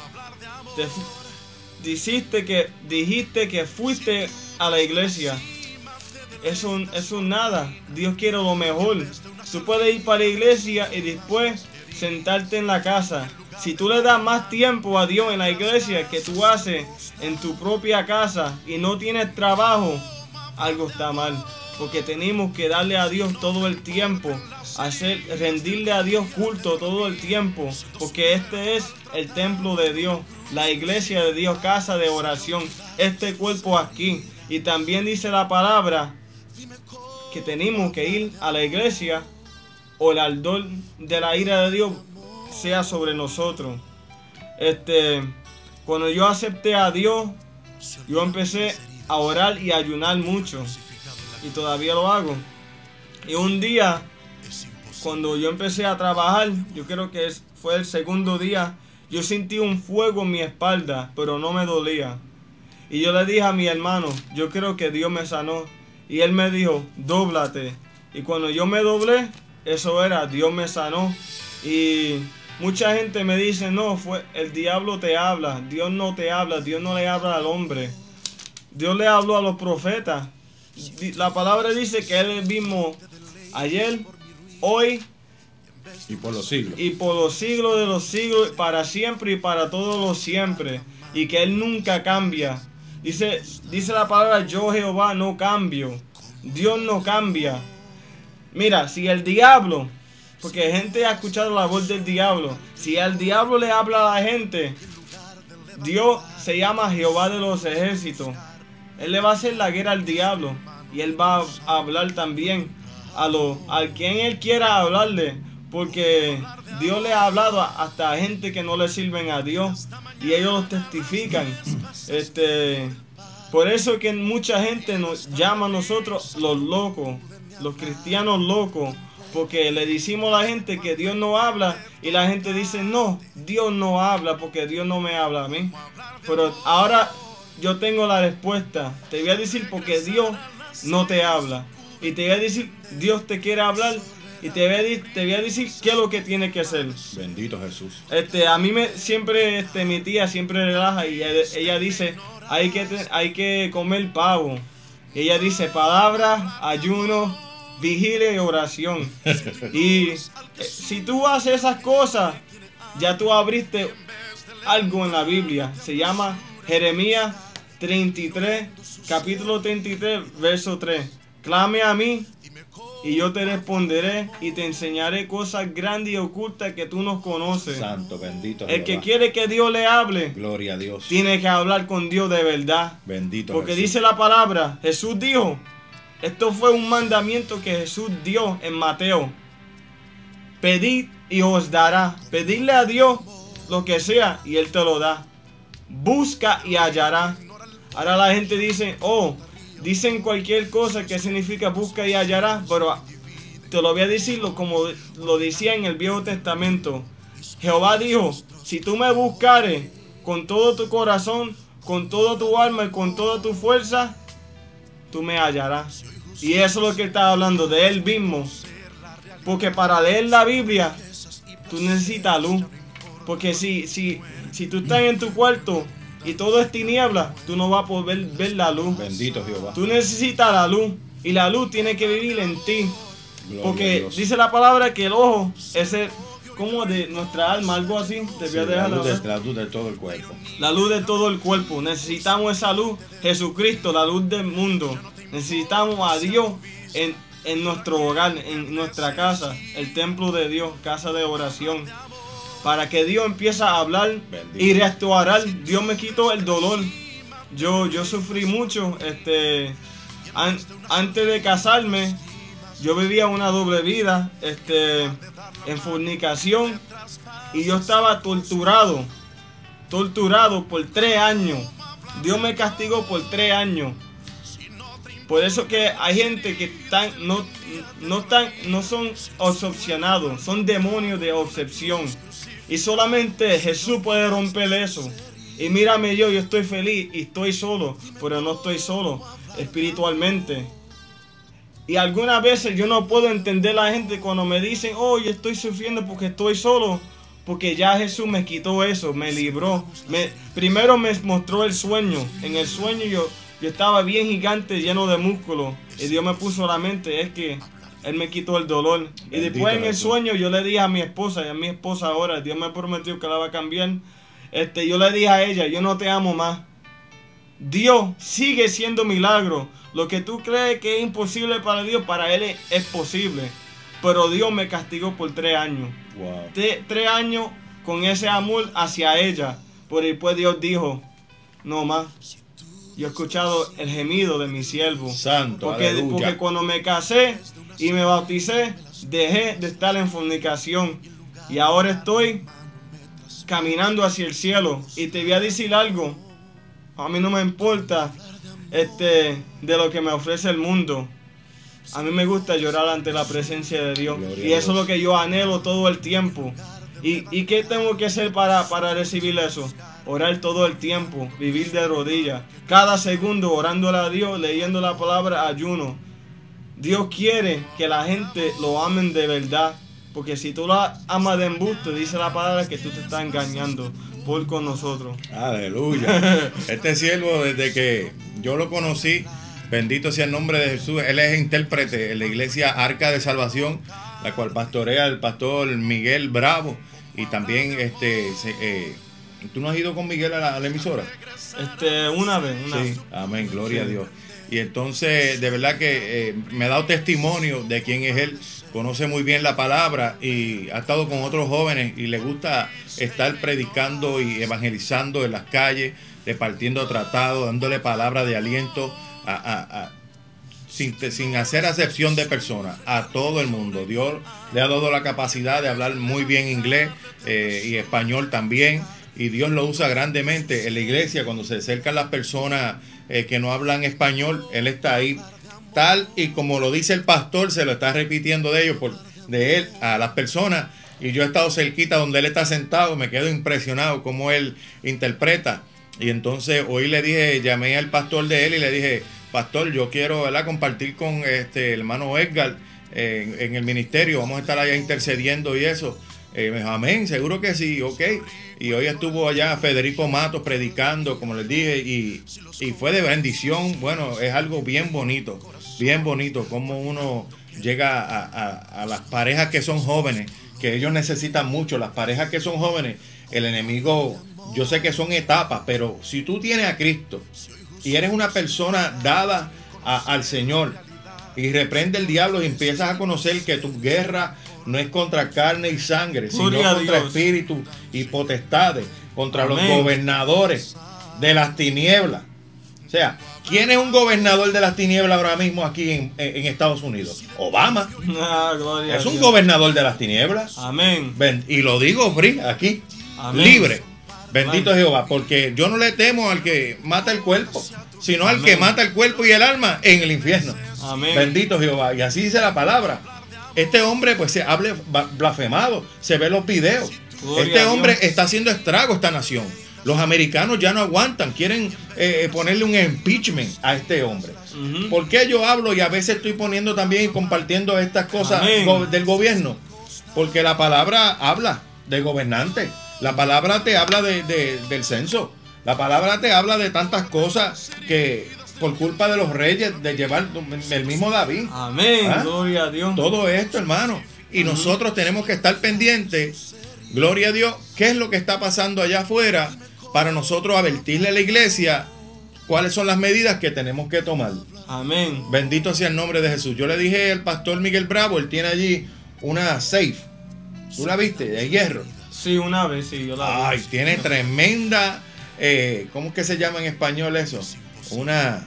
Dijiste que fuiste a la iglesia. Eso nada. Dios quiere lo mejor. Tú puedes ir para la iglesia y después sentarte en la casa. Si tú le das más tiempo a Dios en la iglesia que tú haces en tu propia casa y no tienes trabajo, algo está mal. Porque tenemos que darle a Dios todo el tiempo, rendirle a Dios culto todo el tiempo, porque este es el templo de Dios, la iglesia de Dios, casa de oración, este cuerpo aquí. Y también dice la palabra que tenemos que ir a la iglesia o el ardor de la ira de Dios sea sobre nosotros. Cuando yo acepté a Dios, yo empecé a orar y a ayunar mucho. Y todavía lo hago. Y un día, cuando yo empecé a trabajar, yo creo que fue el segundo día, yo sentí un fuego en mi espalda, pero no me dolía. Y yo le dije a mi hermano, yo creo que Dios me sanó. Y él me dijo, dóblate. Y cuando yo me doblé, eso era, Dios me sanó. Y mucha gente me dice, no, el diablo te habla, Dios no te habla, Dios no le habla al hombre. Dios le habló a los profetas. La palabra dice que Él es el mismo ayer, hoy y por los siglos. Y por los siglos de los siglos, para siempre y para todos los siempre. Y que Él nunca cambia. Dice la palabra, yo Jehová no cambio. Dios no cambia. Mira, si el diablo, porque gente ha escuchado la voz del diablo, si el diablo le habla a la gente, Dios se llama Jehová de los ejércitos. Él le va a hacer la guerra al diablo. Y Él va a hablar también a quien Él quiera hablarle. Porque Dios le ha hablado hasta a gente que no le sirven a Dios. Y ellos los testifican. Por eso que mucha gente nos llama a nosotros los locos. Los cristianos locos. Porque le decimos a la gente que Dios no habla. Y la gente dice, no, Dios no habla porque Dios no me habla a mí. Pero ahora yo tengo la respuesta. Te voy a decir porque Dios no te habla. Y te voy a decir, Dios te quiere hablar. Y te voy a decir qué es lo que tiene que hacer. Bendito Jesús. A mí siempre, mi tía siempre relaja y ella dice, hay que comer pavo. Y ella dice, palabra, ayuno, vigilia y oración. Y si tú haces esas cosas, ya tú abriste algo en la Biblia. Se llama Jeremías 33, capítulo 33, verso 3. Clame a mí y yo te responderé y te enseñaré cosas grandes y ocultas que tú no conoces. Santo, bendito El que Jehová. quiere que Dios le hable, Gloria a Dios. tiene que hablar con Dios de verdad. Bendito Porque Jesús. dice la palabra, Jesús dijo, esto fue un mandamiento que Jesús dio en Mateo. Pedid y os dará. Pedirle a Dios lo que sea y Él te lo da. Busca y hallará. Ahora la gente dice, dicen cualquier cosa que significa busca y hallará, pero te lo voy a decir como lo decía en el Viejo Testamento. Jehová dijo, si tú me buscares con todo tu corazón, con toda tu alma y con toda tu fuerza, tú me hallarás. Y eso es lo que está hablando de Él mismo. Porque para leer la Biblia, tú necesitas luz. Porque si tú estás en tu cuarto y todo es tiniebla, tú no vas a poder ver la luz. Bendito Jehová. Tú necesitas la luz. Y la luz tiene que vivir en ti. Gloria a Porque Dios. dice la palabra que el ojo es como de nuestra alma, algo así. Te voy a Sí, dejar la luz de todo el cuerpo. la luz de todo el cuerpo. Necesitamos esa luz. Jesucristo, la luz del mundo. Necesitamos a Dios en nuestro hogar, en nuestra casa, el templo de Dios, casa de oración. Para que Dios empiece a hablar. Bendito. Y restaurar. Dios me quitó el dolor. Yo sufrí mucho. Antes de casarme, yo vivía una doble vida. En fornicación. Y yo estaba torturado por 3 años. Dios me castigó por 3 años. Por eso que hay gente que no son obsesionados, son demonios de obsesión. Y solamente Jesús puede romper eso. Y mírame yo estoy feliz y estoy solo, pero no estoy solo espiritualmente. Y algunas veces yo no puedo entender a la gente cuando me dicen, yo estoy sufriendo porque estoy solo. Porque ya Jesús me quitó eso, me libró. Primero me mostró el sueño. En el sueño yo estaba bien gigante, lleno de músculos. Y Dios me puso la mente, es que Él me quitó el dolor. Y después en el sueño yo le dije a mi esposa, y a mi esposa ahora, Dios me prometió que la va a cambiar. Yo le dije a ella, yo no te amo más. Dios sigue siendo milagro. Lo que tú crees que es imposible para Dios, para Él es posible. Pero Dios me castigó por 3 años. Wow. 3 años con ese amor hacia ella. Por después Dios dijo, no más. Yo he escuchado el gemido de mi siervo. Santo, porque aleluya. cuando me casé y me bauticé, dejé de estar en fornicación. Y ahora estoy caminando hacia el cielo. Y te voy a decir algo. A mí no me importa de lo que me ofrece el mundo. A mí me gusta llorar ante la presencia de Dios. Gloria Y a eso es Dios. lo que yo anhelo todo el tiempo. ¿Y qué tengo que hacer para recibir eso? Orar todo el tiempo, vivir de rodillas. Cada segundo orándole a Dios, leyendo la palabra, ayuno. Dios quiere que la gente lo amen de verdad. Porque si tú la amas de embuste, dice la palabra que tú te estás engañando por con nosotros. Aleluya. Este siervo, desde que yo lo conocí, bendito sea el nombre de Jesús, él es intérprete en la iglesia Arca de Salvación, la cual pastorea el pastor Miguel Bravo. Y también, ¿tú no has ido con Miguel a la emisora? Una vez. Sí, amén, gloria Sí. a Dios. Y entonces, de verdad que me ha dado testimonio de quién es él. Conoce muy bien la palabra y ha estado con otros jóvenes y le gusta estar predicando y evangelizando en las calles, repartiendo tratados, dándole palabra de aliento sin hacer acepción de personas, a todo el mundo. Dios le ha dado la capacidad de hablar muy bien inglés y español también. Y Dios lo usa grandemente en la iglesia cuando se acercan las personas que no hablan español. Él está ahí, tal y como lo dice el pastor, se lo está repitiendo de él a las personas. Y yo he estado cerquita donde él está sentado, me quedo impresionado cómo él interpreta. Y entonces hoy le dije, llamé al pastor de él y le dije: pastor, yo quiero, ¿verdad?, compartir con el hermano Edgar en el ministerio, vamos a estar allá intercediendo y eso. Me dijo: amén, seguro que sí, ok. Y hoy estuvo allá Federico Matos predicando, como les dije, y fue de bendición. Bueno, es algo bien bonito, como uno llega a las parejas que son jóvenes, que ellos necesitan mucho. Las parejas que son jóvenes, el enemigo, yo sé que son etapas, pero si tú tienes a Cristo y eres una persona dada al Señor y reprende el diablo y empiezas a conocer que tu guerra no es contra carne y sangre, sino Gloria a contra Dios. espíritus y potestades, contra Amén. los gobernadores de las tinieblas. O sea, ¿quién es un gobernador de las tinieblas ahora mismo aquí en Estados Unidos? Obama. Gloria Es a un Dios. gobernador de las tinieblas. Amén. Y lo digo free aquí, Amén. libre. Bendito Amén. Jehová, porque yo no le temo al que mata el cuerpo, sino al Amén. que mata el cuerpo y el alma en el infierno. Amén. Bendito Jehová. Y así dice la palabra. Este hombre pues se hable blasfemado, se ve los videos. Gloria Este a hombre Dios. está haciendo estrago a esta nación. Los americanos ya no aguantan, quieren ponerle un impeachment a este hombre. Ujú. ¿Por qué yo hablo y a veces estoy poniendo también y compartiendo estas cosas Amén. del gobierno? Porque la palabra habla de gobernante. La palabra te habla del censo. La palabra te habla de tantas cosas que por culpa de los reyes, de llevar el mismo David. Amén. ¿Ah? Gloria a Dios. Todo esto, hermano. Y nosotros tenemos que estar pendientes, gloria a Dios, qué es lo que está pasando allá afuera, para nosotros advertirle a la iglesia cuáles son las medidas que tenemos que tomar. Amén. Bendito sea el nombre de Jesús. Yo le dije al pastor Miguel Bravo, él tiene allí una safe. ¿Tú la viste? De hierro. Sí, una vez, sí, yo la vi. Ay, tiene tremenda, ¿cómo es que se llama en español eso? Una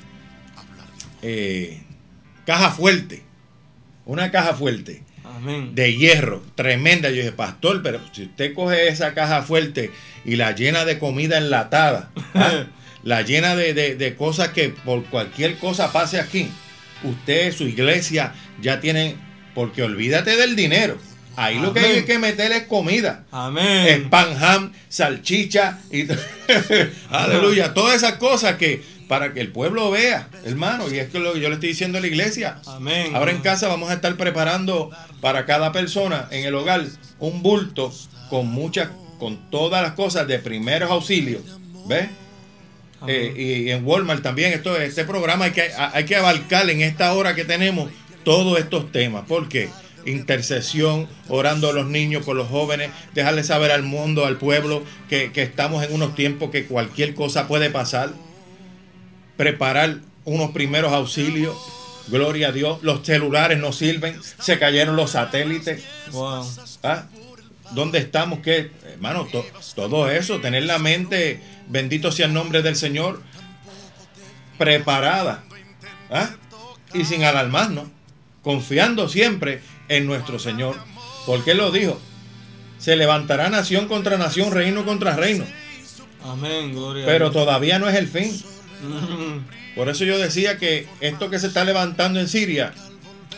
caja fuerte. Una caja fuerte Amén. de hierro, tremenda. Yo dije: pastor, pero si usted coge esa caja fuerte y la llena de comida enlatada, ¿ah? La llena de cosas que por cualquier cosa pase aquí, usted, su iglesia, ya tienen, porque olvídate del dinero. Ahí lo que hay Amén. que meter es comida. Amén. Es pan, ham, salchicha y aleluya, todas esas cosas que para que el pueblo vea, hermano, y es que lo que yo le estoy diciendo a la iglesia. Amén. Ahora en casa vamos a estar preparando para cada persona en el hogar un bulto con todas las cosas de primeros auxilios, ¿ves? Amén. Y en Walmart también este programa hay que abarcar en esta hora que tenemos todos estos temas. ¿Por qué? Intercesión, orando a los niños, con los jóvenes, dejarles saber al mundo, al pueblo, que estamos en unos tiempos que cualquier cosa puede pasar. Preparar unos primeros auxilios, gloria a Dios. Los celulares no sirven, se cayeron los satélites. Wow. ¿Ah? ¿Dónde estamos? ¿Qué? Hermano, todo eso, tener la mente, bendito sea el nombre del Señor, preparada, ¿ah? Y sin alarmarnos, confiando siempre en nuestro Señor, porque Él lo dijo: se levantará nación contra nación, reino contra reino, Amén. Gloria pero a Dios. todavía no es el fin. Mm. Por eso yo decía que esto que se está levantando en Siria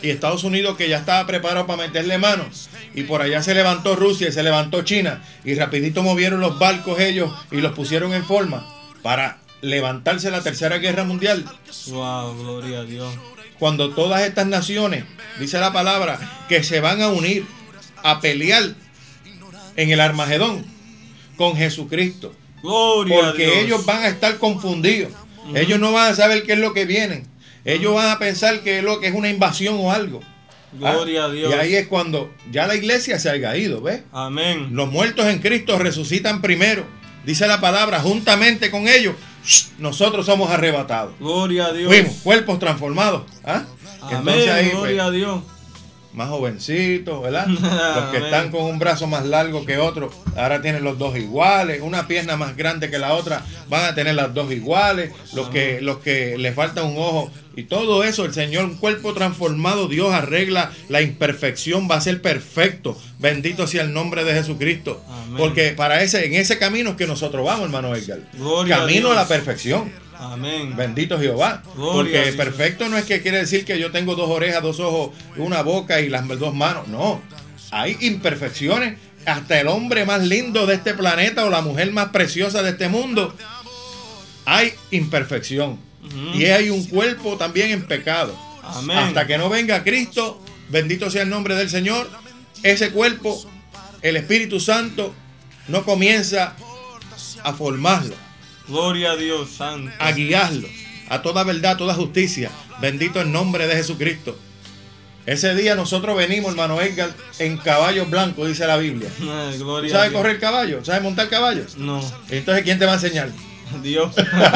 y Estados Unidos, que ya estaba preparado para meterle mano, y por allá se levantó Rusia y se levantó China, y rapidito movieron los barcos ellos y los pusieron en forma para levantarse la tercera guerra mundial. Wow, gloria a Dios. Cuando todas estas naciones, dice la palabra, que se van a unir a pelear en el Armagedón con Jesucristo. Gloria Porque a Dios. ellos van a estar confundidos. Ellos no van a saber qué es lo que viene. Ellos van a pensar que es lo que es una invasión o algo. Gloria a Dios. Y ahí es cuando ya la iglesia se haya ido, ¿ves? Amén. Los muertos en Cristo resucitan primero. Dice la palabra, juntamente con ellos, nosotros somos arrebatados. Gloria a Dios. Fuimos cuerpos transformados. Amén. Entonces ahí, Gloria a Dios. más jovencitos, ¿verdad? Los que están con un brazo más largo que otro, ahora tienen los dos iguales, una pierna más grande que la otra, van a tener las dos iguales, los que les falta un ojo, y todo eso, el Señor, un cuerpo transformado, Dios arregla la imperfección, va a ser perfecto. Bendito sea el nombre de Jesucristo. Amén. Porque en ese camino es que nosotros vamos, hermano Edgar. Gloria Camino a a la Dios. perfección. Amén. Bendito Jehová. Gloria a Porque Dios. perfecto no es que quiere decir que yo tengo dos orejas, dos ojos, una boca y las dos manos. No. Hay imperfecciones. Hasta el hombre más lindo de este planeta o la mujer más preciosa de este mundo, hay imperfección. Y hay un cuerpo también en pecado. Amén. Hasta que no venga Cristo, bendito sea el nombre del Señor, ese cuerpo, el Espíritu Santo, no comienza a formarlo, Gloria a Dios, santo. a guiarlo a toda verdad, a toda justicia. Bendito el nombre de Jesucristo. Ese día nosotros venimos, hermano Edgar, en caballos blancos, dice la Biblia. Ay, gloria a ¿Sabes Dios. correr caballo? ¿Sabes montar caballos? No. Entonces, ¿quién te va a enseñar? Dios.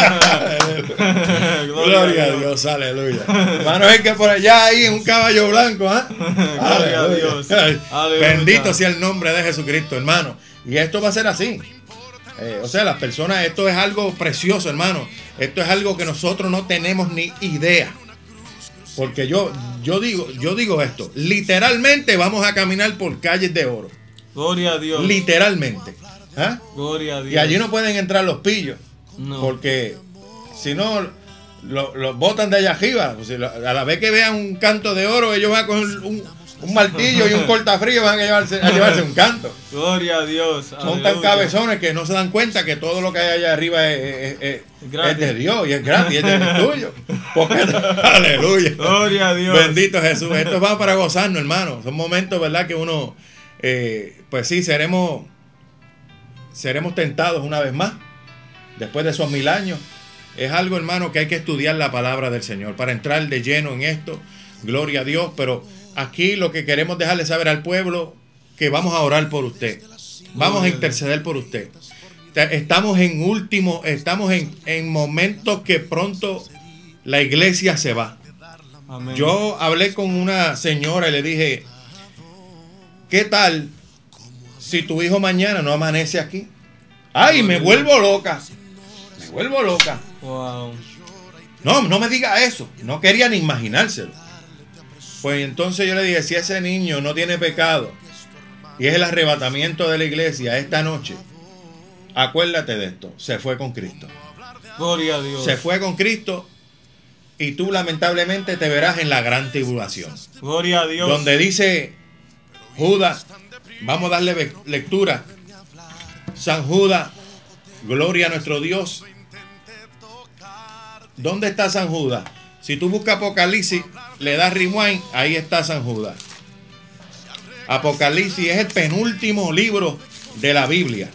Gloria a Dios, aleluya. Hermano Edgar por allá ahí en un caballo blanco, ¿ah? Gloria a Dios. Aleluya. Bendito sea el nombre de Jesucristo, hermano. Y esto va a ser así. O sea, las personas, esto es algo precioso, hermano. Esto es algo que nosotros no tenemos ni idea. Porque yo digo esto, literalmente vamos a caminar por calles de oro. Gloria a Dios. Literalmente. ¿Ah? Gloria a Dios. Y allí no pueden entrar los pillos. No. Porque si no, los botan de allá arriba. Pues a la vez que vean un canto de oro, ellos van a coger un martillo y un cortafrío, van a llevarse un canto. Gloria a Dios. Son tan cabezones que no se dan cuenta que todo lo que hay allá arriba es de Dios y es gratis, es tuyo. Porque, aleluya. Gloria a Dios. Bendito Jesús. Esto va para gozarnos, hermano. Son momentos, ¿verdad? Que uno, pues sí, seremos tentados una vez más. Después de esos 1000 años. Es algo, hermano, que hay que estudiar la palabra del Señor para entrar de lleno en esto. Gloria a Dios. Pero aquí lo que queremos dejarle saber al pueblo, que vamos a orar por usted. Vamos a interceder por usted. Estamos en momentos que pronto la iglesia se va. Amén. Yo hablé con una señora y le dije, ¿qué tal si tu hijo mañana no amanece aquí? ¡Ay, me vuelvo loca! Me vuelvo loca. Wow. No me diga eso. No quería ni imaginárselo. Pues entonces yo le dije, si ese niño no tiene pecado y es el arrebatamiento de la iglesia esta noche, acuérdate de esto, se fue con Cristo. Gloria a Dios. Se fue con Cristo y tú lamentablemente te verás en la gran tribulación. Gloria a Dios. Donde dice Judas, vamos a darle lectura. San Judas, gloria a nuestro Dios. ¿Dónde está San Judas? Si tú buscas Apocalipsis, le das rewind, ahí está San Judas. Apocalipsis es el penúltimo de la Biblia.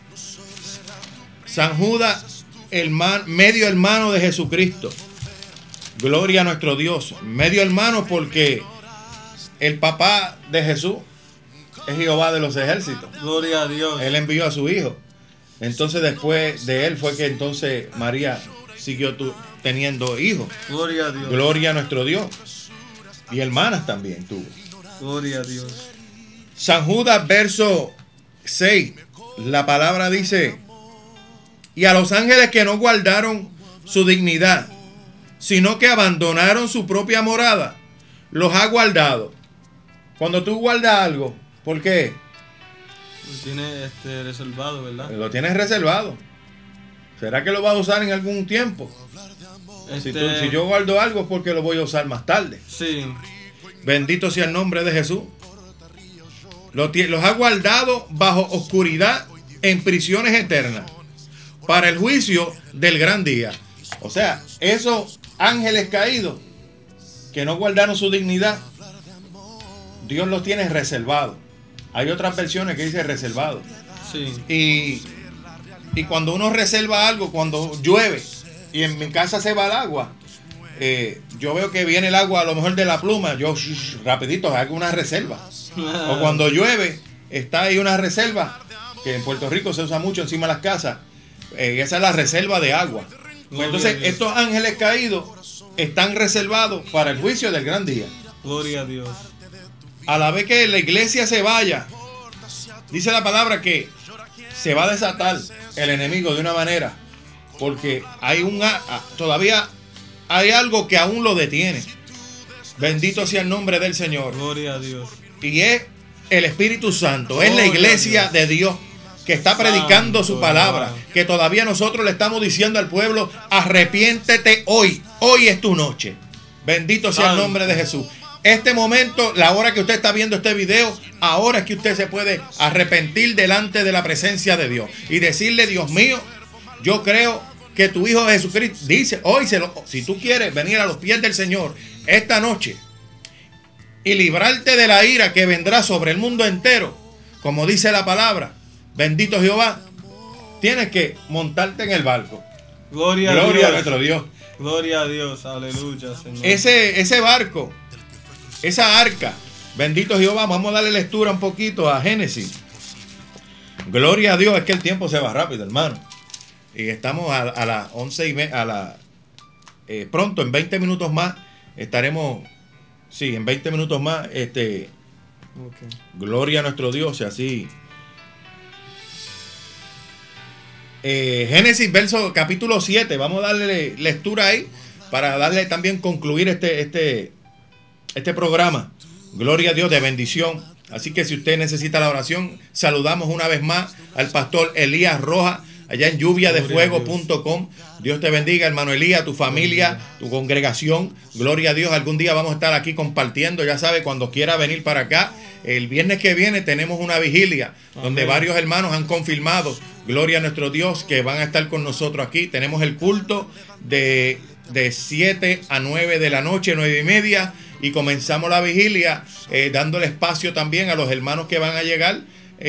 San Judas, medio hermano de Jesucristo. Gloria a nuestro Dios. Medio hermano porque el papá de Jesús es Jehová de los ejércitos. Gloria a Dios. Él envió a su hijo. Entonces después de él fue que entonces María siguió teniendo hijos. Gloria a Dios. Gloria a nuestro Dios. Y hermanas también tuvo. Gloria a Dios. San Judas, verso 6. La palabra dice: y a los ángeles que no guardaron su dignidad, sino que abandonaron su propia morada, los ha guardado. Cuando tú guardas algo, ¿por qué? Lo tiene reservado, ¿verdad? Lo tienes reservado. ¿Será que lo vas a usar en algún tiempo? Si yo guardo algo es porque lo voy a usar más tarde. Sí. Bendito sea el nombre de Jesús. Los ha guardado bajo oscuridad en prisiones eternas para el juicio del gran día. O sea, esos ángeles caídos que no guardaron su dignidad, Dios los tiene reservados. Hay otras versiones que dice reservado. Sí. Y cuando uno reserva algo, cuando llueve y en mi casa se va el agua, yo veo que viene el agua a lo mejor de la pluma, yo rapidito hago una reserva. O cuando llueve, está ahí una reserva, que en Puerto Rico se usa mucho encima de las casas. Esa es la reserva de agua. Pues entonces, estos ángeles caídos están reservados para el juicio del gran día. Gloria a Dios. A la vez que la iglesia se vaya, dice la palabra que se va a desatar el enemigo de una manera, porque hay todavía hay algo que aún lo detiene. Bendito sea el nombre del Señor. Gloria a Dios. Y es el Espíritu Santo, es la iglesia de Dios que está predicando su palabra, que todavía nosotros le estamos diciendo al pueblo: arrepiéntete hoy, hoy es tu noche. Bendito sea el nombre de Jesús. Este momento, la hora que usted está viendo este video, ahora es que usted se puede arrepentir delante de la presencia de Dios y decirle: Dios mío, yo creo que tu Hijo Jesucristo dice, hoy si tú quieres venir a los pies del Señor esta noche y librarte de la ira que vendrá sobre el mundo entero, como dice la palabra, bendito Jehová, tienes que montarte en el barco. Gloria a Dios. Gloria a nuestro Dios. Gloria a Dios, aleluya, Señor. Ese barco, esa arca, bendito Jehová, vamos a darle lectura un poquito a Génesis. Gloria a Dios, es que el tiempo se va rápido, hermano. Y estamos a las 11:30, pronto, en 20 minutos más, estaremos, sí, en 20 minutos más, gloria a nuestro Dios, y así. Génesis, capítulo 7, vamos a darle lectura ahí, para darle también concluir este programa. Gloria a Dios, de bendición. Así que si usted necesita la oración, saludamos una vez más al pastor Elías Rojas, allá en lluviadefuego.com. Dios te bendiga, hermano Elías, tu familia, tu congregación. Gloria a Dios. Algún día vamos a estar aquí compartiendo. Ya sabe, cuando quiera venir para acá. El viernes que viene tenemos una vigilia donde varios hermanos han confirmado, gloria a nuestro Dios, que van a estar con nosotros aquí. Tenemos el culto de 7 a 9 de la noche, 9:30. Y comenzamos la vigilia dándole espacio también a los hermanos que van a llegar.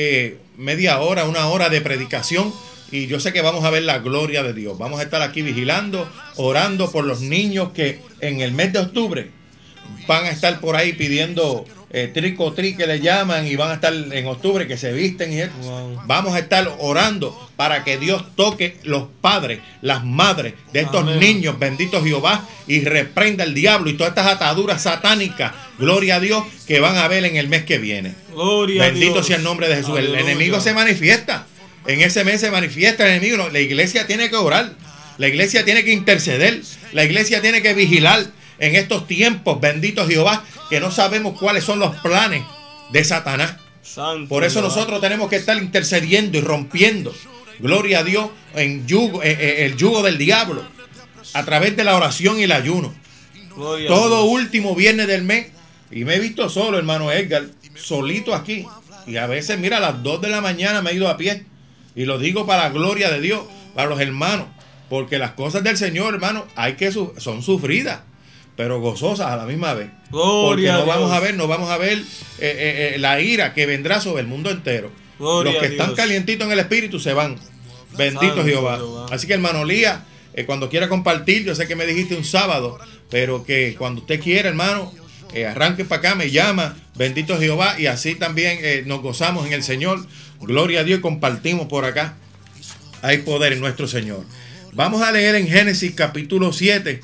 Media hora, una hora de predicación. Y yo sé que vamos a ver la gloria de Dios. Vamos a estar aquí vigilando, orando por los niños que en el mes de octubre van a estar por ahí pidiendo trico tri que le llaman, y van a estar en octubre que se visten y eso. Vamos a estar orando para que Dios toque los padres, las madres de estos niños, bendito Jehová, y reprenda el diablo y todas estas ataduras satánicas, gloria a Dios, que van a ver en el mes que viene. Bendito sea el nombre de Jesús. Aleluya. El enemigo se manifiesta. En ese mes se manifiesta el enemigo. La iglesia tiene que orar. La iglesia tiene que interceder. La iglesia tiene que vigilar en estos tiempos, bendito Jehová, que no sabemos cuáles son los planes de Satanás. Por eso nosotros tenemos que estar intercediendo y rompiendo, gloria a Dios, el yugo del diablo, a través de la oración y el ayuno. Todo último viernes del mes. Y me he visto solo, hermano Edgar, solito aquí. Y a veces, mira, a las 2 de la mañana me he ido a pie. Y lo digo para la gloria de Dios, para los hermanos. Porque las cosas del Señor, hermano, son sufridas, pero gozosas a la misma vez. Porque no vamos a ver la ira que vendrá sobre el mundo entero. Los que están calientitos en el espíritu se van. Bendito Jehová. Así que, hermano Elías, cuando quiera compartir, yo sé que me dijiste un sábado, pero que cuando usted quiera, hermano, arranque para acá, me llama, bendito Jehová, y así también nos gozamos en el Señor. Gloria a Dios, y compartimos por acá. Hay poder en nuestro Señor. Vamos a leer en Génesis capítulo 7,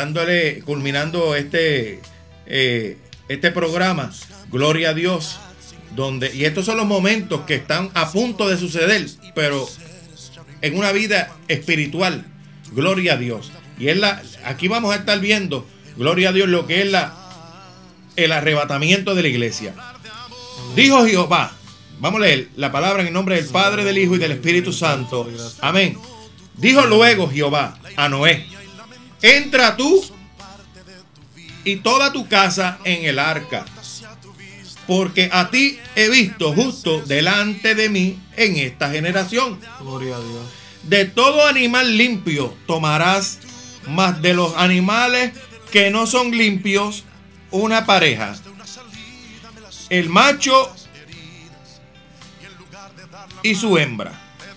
culminando este programa, gloria a Dios, y estos son los momentos que están a punto de suceder, pero en una vida espiritual, gloria a Dios. Y aquí vamos a estar viendo, gloria a Dios, lo que es el arrebatamiento de la iglesia. Dijo Jehová, vamos a leer la palabra en el nombre del Padre, del Hijo y del Espíritu Santo. Amén. Dijo luego Jehová a Noé: entra tú y toda tu casa en el arca. Porque a ti he visto justo delante de mí en esta generación. Gloria a Dios. De todo animal limpio tomarás, mas de los animales que no son limpios, una pareja. El macho y su hembra.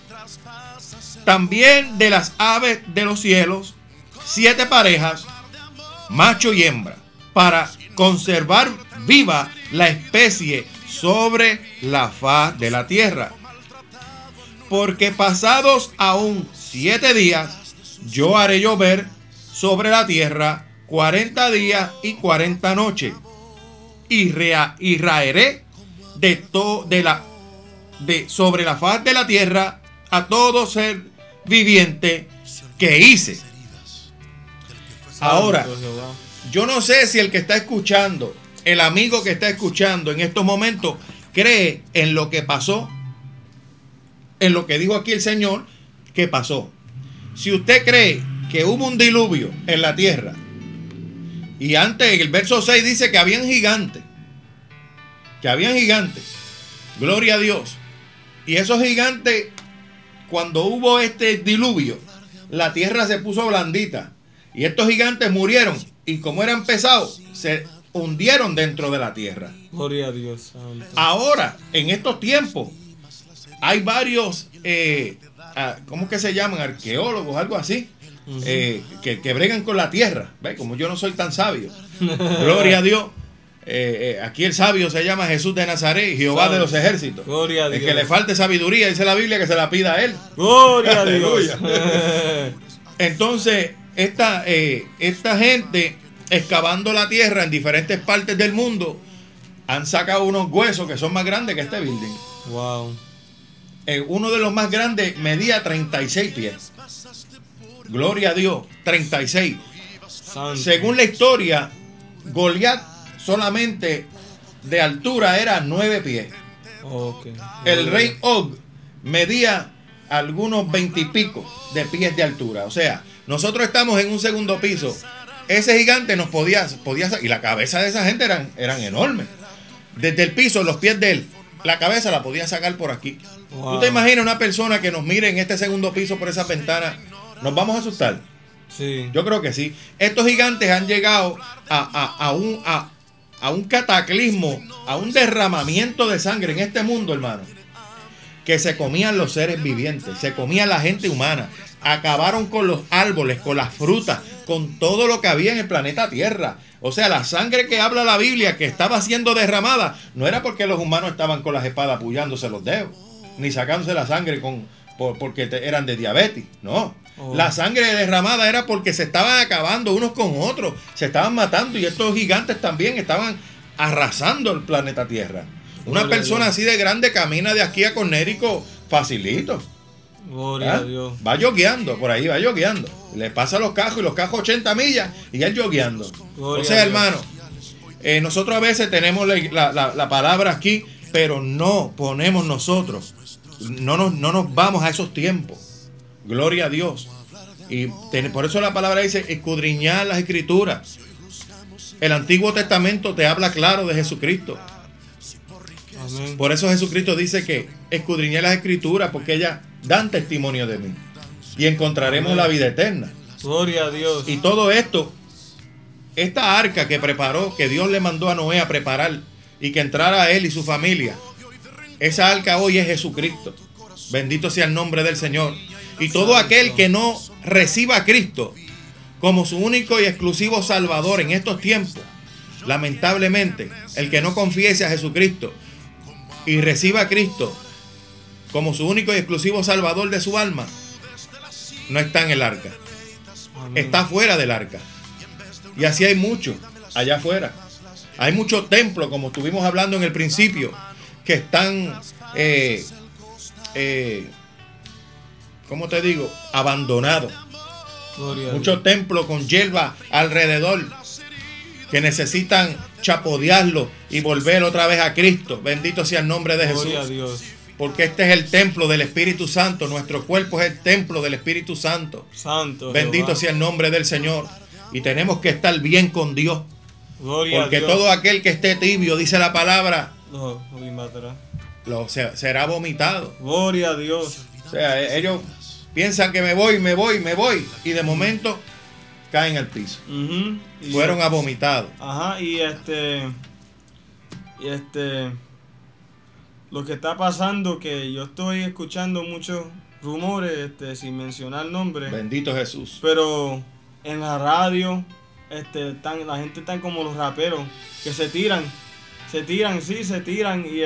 También de las aves de los cielos, 7 parejas, macho y hembra, para conservar viva la especie sobre la faz de la tierra. Porque pasados aún 7 días, yo haré llover sobre la tierra 40 días y 40 noches, y raeré sobre la faz de la tierra a todo ser viviente que hice. Ahora, yo no sé si el que está escuchando, el amigo que está escuchando en estos momentos, cree en lo que pasó, en lo que dijo aquí el Señor que pasó. Si usted cree que hubo un diluvio en la tierra, y antes en el verso 6 dice que habían gigantes, gloria a Dios, y esos gigantes, cuando hubo este diluvio, la tierra se puso blandita, y estos gigantes murieron, y como eran pesados, se hundieron dentro de la tierra. Gloria a Dios santo. Ahora, en estos tiempos, hay varios, ¿cómo que se llaman? Arqueólogos, algo así, que bregan con la tierra. ¿Ve? Como yo no soy tan sabio. Gloria a Dios. Aquí el sabio se llama Jesús de Nazaret, Jehová de los ejércitos. Gloria a Dios. El que le falte sabiduría, dice la Biblia, que se la pida a él. Gloria a Dios. Entonces, esta gente, excavando la tierra en diferentes partes del mundo, han sacado unos huesos que son más grandes que este building. Wow. Uno de los más grandes medía 36 pies. Gloria a Dios, 36. Santo. Según la historia, Goliat solamente de altura era 9 pies. Okay. El rey Og medía algunos 20 y pico de pies de altura. O sea, nosotros estamos en un segundo piso. Ese gigante nos podía y la cabeza de esa gente eran enormes. Desde el piso, los pies de él, la cabeza la podía sacar por aquí. Wow. ¿Tú te imaginas una persona que nos mire en este segundo piso por esa ventana? ¿Nos vamos a asustar? Sí. Yo creo que sí. Estos gigantes han llegado a un cataclismo, a un derramamiento de sangre en este mundo, hermano, que se comían los seres vivientes, se comía la gente humana, acabaron con los árboles, con las frutas, con todo lo que había en el planeta Tierra. O sea, la sangre que habla la Biblia que estaba siendo derramada no era porque los humanos estaban con las espadas pullándose los dedos, ni sacándose la sangre porque eran de diabetes, no. Oh. La sangre derramada era porque se estaban acabando unos con otros, se estaban matando, y estos gigantes también estaban arrasando el planeta Tierra. Una persona así de grande camina de aquí a Connecticut facilito. Gloria a Dios. Va yogueando, por ahí va yogueando. Le pasa los cajos, y los cajos 80 millas y él yogueando. Gloria o sea, a Dios. hermano, nosotros a veces tenemos la palabra aquí, pero no ponemos nosotros. No nos vamos a esos tiempos. Gloria a Dios. Y por eso la palabra dice escudriñar las escrituras. El Antiguo Testamento te habla claro de Jesucristo. Amén. Por eso Jesucristo dice que escudriñé las escrituras, porque ellas dan testimonio de mí y encontraremos la vida eterna. Gloria a Dios. Y todo esto, esta arca que preparó, que Dios le mandó a Noé a preparar y que entrara a él y su familia, esa arca hoy es Jesucristo. Bendito sea el nombre del Señor. Y todo aquel que no reciba a Cristo como su único y exclusivo Salvador en estos tiempos, lamentablemente, el que no confiese a Jesucristo y reciba a Cristo como su único y exclusivo Salvador de su alma, no está en el arca. Amén. Está fuera del arca. Y así hay muchos allá afuera. Hay muchos templos, como estuvimos hablando en el principio, que están, ¿cómo te digo? Abandonados. Gloria a Muchos templos con hierba alrededor que necesitan chapodearlo y volver otra vez a Cristo. Bendito sea el nombre de Dios. Gloria a Jesús. Dios. Porque este es el templo del Espíritu Santo. Nuestro cuerpo es el templo del Espíritu Santo. Santo. Bendito Jehová. sea el nombre del Señor. Y tenemos que estar bien con Dios. Gloria Porque a Dios. todo aquel que esté tibio, dice la palabra, No, será vomitado. gloria a Dios. O sea, ellos piensan que me voy, y de momento caen al piso. Ujú. Fueron vomitados. Ajá, y lo que está pasando, que yo estoy escuchando muchos rumores, sin mencionar nombres, Bendito Jesús. pero en la radio, la gente está como los raperos, que se tiran, y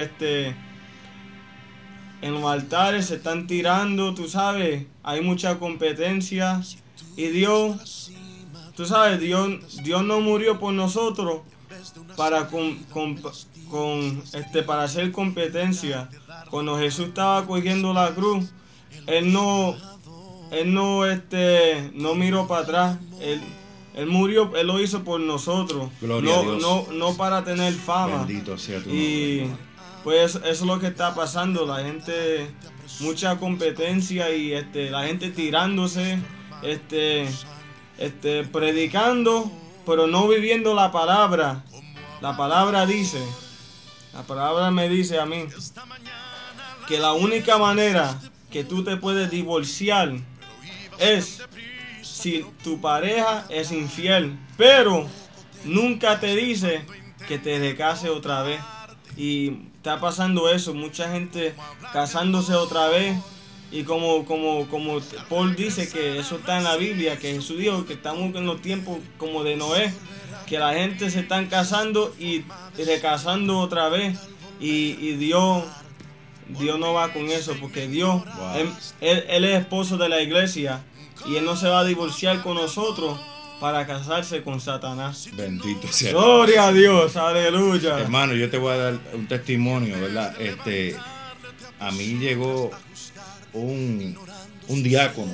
en los altares se están tirando, tú sabes, hay mucha competencia, y Dios, tú sabes, Dios no murió por nosotros para para hacer competencia. Cuando Jesús estaba cogiendo la cruz, él no miró para atrás. Él murió, él lo hizo por nosotros. Gloria a Dios. No para tener fama. Bendito sea tu Y nombre. pues eso es lo que está pasando. La gente, mucha competencia, y la gente tirándose, predicando, pero no viviendo la palabra. La palabra me dice a mí que la única manera que tú te puedes divorciar es si tu pareja es infiel, pero nunca te dice que te recase otra vez. Y está pasando eso, mucha gente casándose otra vez. Y como Paul dice que eso está en la Biblia, que Jesús dijo que estamos en los tiempos como de Noé, que la gente se están casando y recasando otra vez, y Dios no va con eso, porque Dios, Wow. él es esposo de la iglesia, y Él no se va a divorciar con nosotros para casarse con Satanás. Bendito sea. Gloria a Dios, aleluya. Hermano, yo te voy a dar un testimonio, ¿verdad? A mí llegó un diácono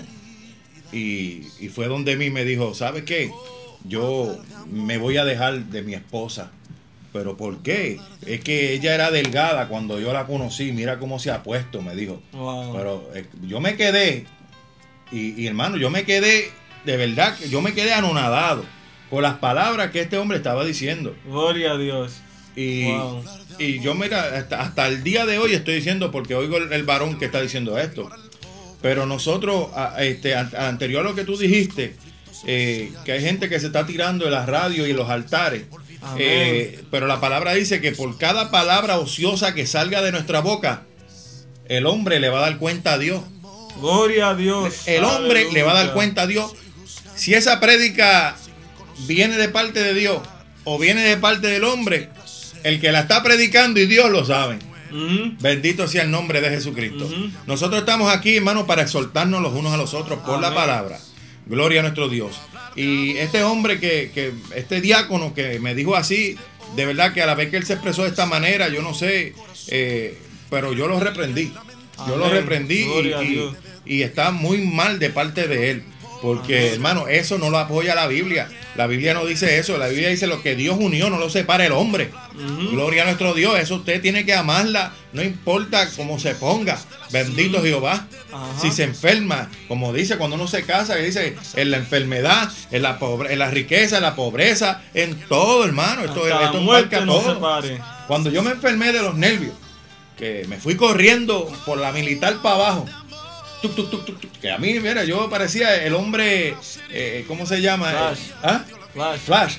y fue donde mí me dijo, ¿sabes qué? Yo me voy a dejar de mi esposa. ¿Pero por qué? Es que ella era delgada cuando yo la conocí, mira cómo se ha puesto, me dijo. Wow. Pero yo me quedé, y hermano, yo me quedé, de verdad, que yo me quedé anonadado por las palabras que este hombre estaba diciendo. Gloria a Dios. Y, Wow. y yo, mira, hasta el día de hoy estoy diciendo, porque oigo el varón que está diciendo esto. Pero nosotros, anterior a lo que tú dijiste, que hay gente que se está tirando de las radios y los altares. Pero la palabra dice que por cada palabra ociosa que salga de nuestra boca, el hombre le va a dar cuenta a Dios. Gloria a Dios. El hombre Aleluya. le va a dar cuenta a Dios si esa prédica viene de parte de Dios o viene de parte del hombre. El que la está predicando y Dios lo sabe. Ujú. Bendito sea el nombre de Jesucristo. Ujú. Nosotros estamos aquí, hermanos, para exhortarnos los unos a los otros por la Amén. palabra. Gloria a nuestro Dios. Y este hombre este diácono que me dijo así, de verdad que a la vez que él se expresó de esta manera, yo no sé, pero yo lo reprendí. Yo lo Amén. reprendí Gloria a Dios. y está muy mal de parte de él. Porque, Amén. hermano, eso no lo apoya la Biblia. La Biblia no dice eso. La Biblia dice lo que Dios unió, no lo separa el hombre. Ujú. Gloria a nuestro Dios. Eso usted tiene que amarla, no importa cómo se ponga. Bendito Jehová. Ajá. Si se enferma, como dice cuando uno se casa, que dice en la enfermedad, en la riqueza, en la pobreza, en todo, hermano. Esto Hasta la marca muerte no todo. separe. Cuando yo me enfermé de los nervios, que me fui corriendo por la militar para abajo, tuc, tuc, tuc, tuc, tuc, que a mí, mira, yo parecía el hombre, ¿cómo se llama? Flash. ¿Ah? Flash.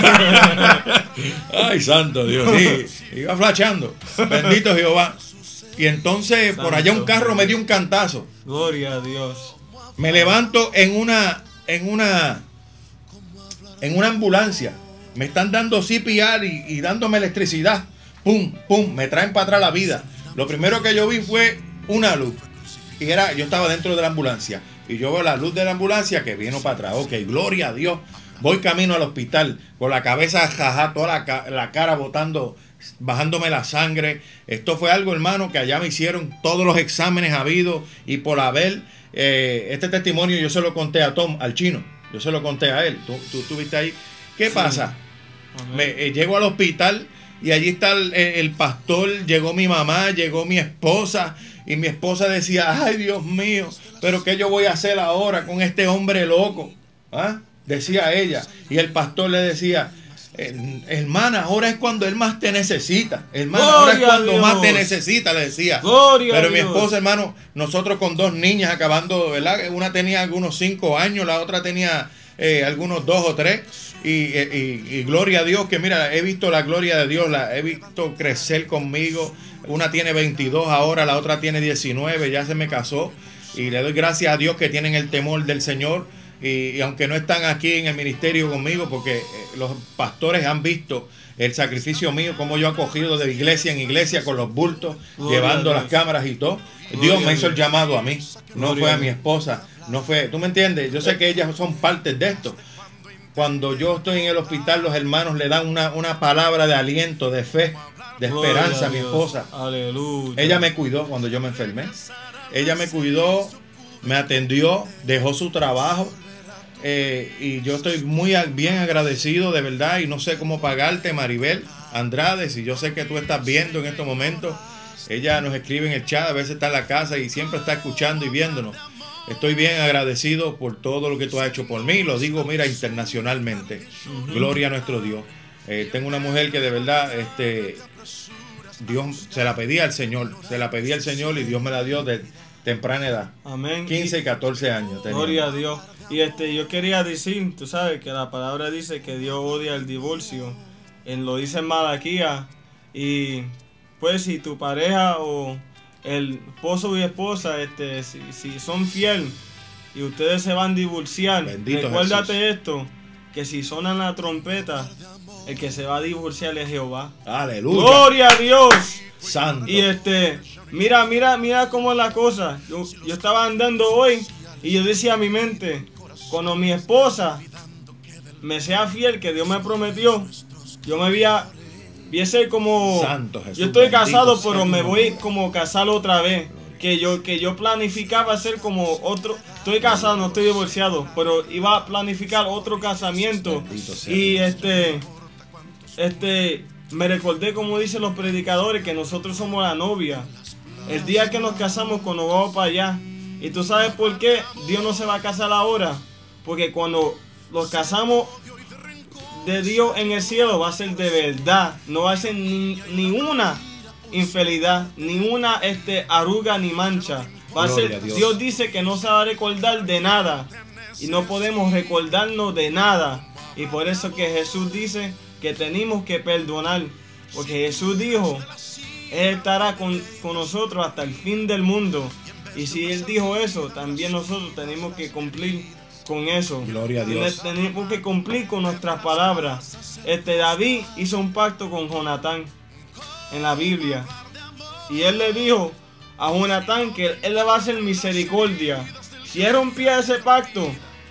Ay, santo Dios, sí, iba flashando. Bendito Jehová. Y entonces por allá un carro me dio un cantazo. Gloria a Dios. Me levanto en una ambulancia. Me están dando CPR y dándome electricidad. Pum, pum, me traen para atrás la vida. Lo primero que yo vi fue una luz. Y yo estaba dentro de la ambulancia. Y yo veo la luz de la ambulancia que vino para atrás. Ok, gloria a Dios. Voy camino al hospital con la cabeza jajá, toda la cara botando, bajándome la sangre. Esto fue algo, hermano, que allá me hicieron todos los exámenes habidos y por haber. Este testimonio yo se lo conté a Tom, al chino. Yo se lo conté a él. Tú estuviste ahí. ¿Qué pasa? Amén. Llego al hospital y allí está el pastor, llegó mi mamá, llegó mi esposa. Y mi esposa decía, ay Dios mío, pero ¿qué yo voy a hacer ahora con este hombre loco? ¿Ah? Decía ella. Y el pastor le decía, hermana, ahora es cuando él más te necesita. Hermana, ahora es cuando más te necesita, le decía. Pero mi esposa, hermano, nosotros con 2 niñas acabando, ¿verdad? Una tenía algunos 5 años, la otra tenía algunos 2 o 3. Y gloria a Dios, que mira, he visto la gloria de Dios, la he visto crecer conmigo. Una tiene 22 ahora, la otra tiene 19, ya se me casó. Y le doy gracias a Dios que tienen el temor del Señor. Y aunque no están aquí en el ministerio conmigo, porque los pastores han visto el sacrificio mío, como yo he acogido de iglesia en iglesia con los bultos, llevando las cámaras y todo. Dios me hizo el llamado a mí, no fue a mi esposa, no fue, ¿tú me entiendes? Yo sé que ellas son partes de esto. Cuando yo estoy en el hospital, los hermanos le dan una palabra de aliento, de fe, de esperanza a mi esposa. Aleluya. Ella me cuidó cuando yo me enfermé. Ella me cuidó, me atendió, dejó su trabajo. Y yo estoy muy bien agradecido, de verdad, y no sé cómo pagarte, Maribel Andrade, si yo sé que tú estás viendo en estos momentos. Ella nos escribe en el chat, a veces está en la casa y siempre está escuchando y viéndonos. Estoy bien agradecido por todo lo que tú has hecho por mí, lo digo, mira, internacionalmente. Gloria a nuestro Dios. Tengo una mujer que de verdad, Dios se la pedía al Señor, y Dios me la dio de temprana edad. Amén. 15 y 14 años tenía. Gloria a Dios. Y yo quería decir, tú sabes que la palabra dice que Dios odia el divorcio. Lo dice en Malaquías. Y pues si tu pareja o el esposo y esposa si son fieles y ustedes se van a divorciar, bendito recuérdate Jesús. Esto, que si sonan la trompeta, el que se va a divorciar es Jehová. Aleluya. Gloria a Dios. Santo. Y mira cómo es la cosa. Yo estaba andando hoy y yo decía a mi mente, cuando mi esposa me sea fiel, que Dios me prometió, yo me viese como, Santo Jesús, yo estoy casado, bendito pero me sea voy como casar otra vez. Que yo planificaba hacer como otro, estoy casado, no estoy divorciado, pero iba a planificar otro casamiento. Y me recordé, como dicen los predicadores, que nosotros somos la novia. El día que nos casamos, cuando vamos para allá. Y tú sabes por qué Dios no se va a casar ahora. Porque cuando los casamos de Dios en el cielo, va a ser de verdad. No va a ser ni una infidelidad, ni una arruga ni mancha. Va a ser, Dios dice que no se va a recordar de nada. Y no podemos recordarnos de nada. Y por eso que Jesús dice que tenemos que perdonar, porque Jesús dijo, Él estará con nosotros hasta el fin del mundo, y si Él dijo eso, también nosotros tenemos que cumplir con eso. Gloria a Dios. Tenemos que cumplir con nuestras palabras. David hizo un pacto con Jonatán en la Biblia, y él le dijo a Jonatán que él le va a hacer misericordia. Si él rompía ese pacto,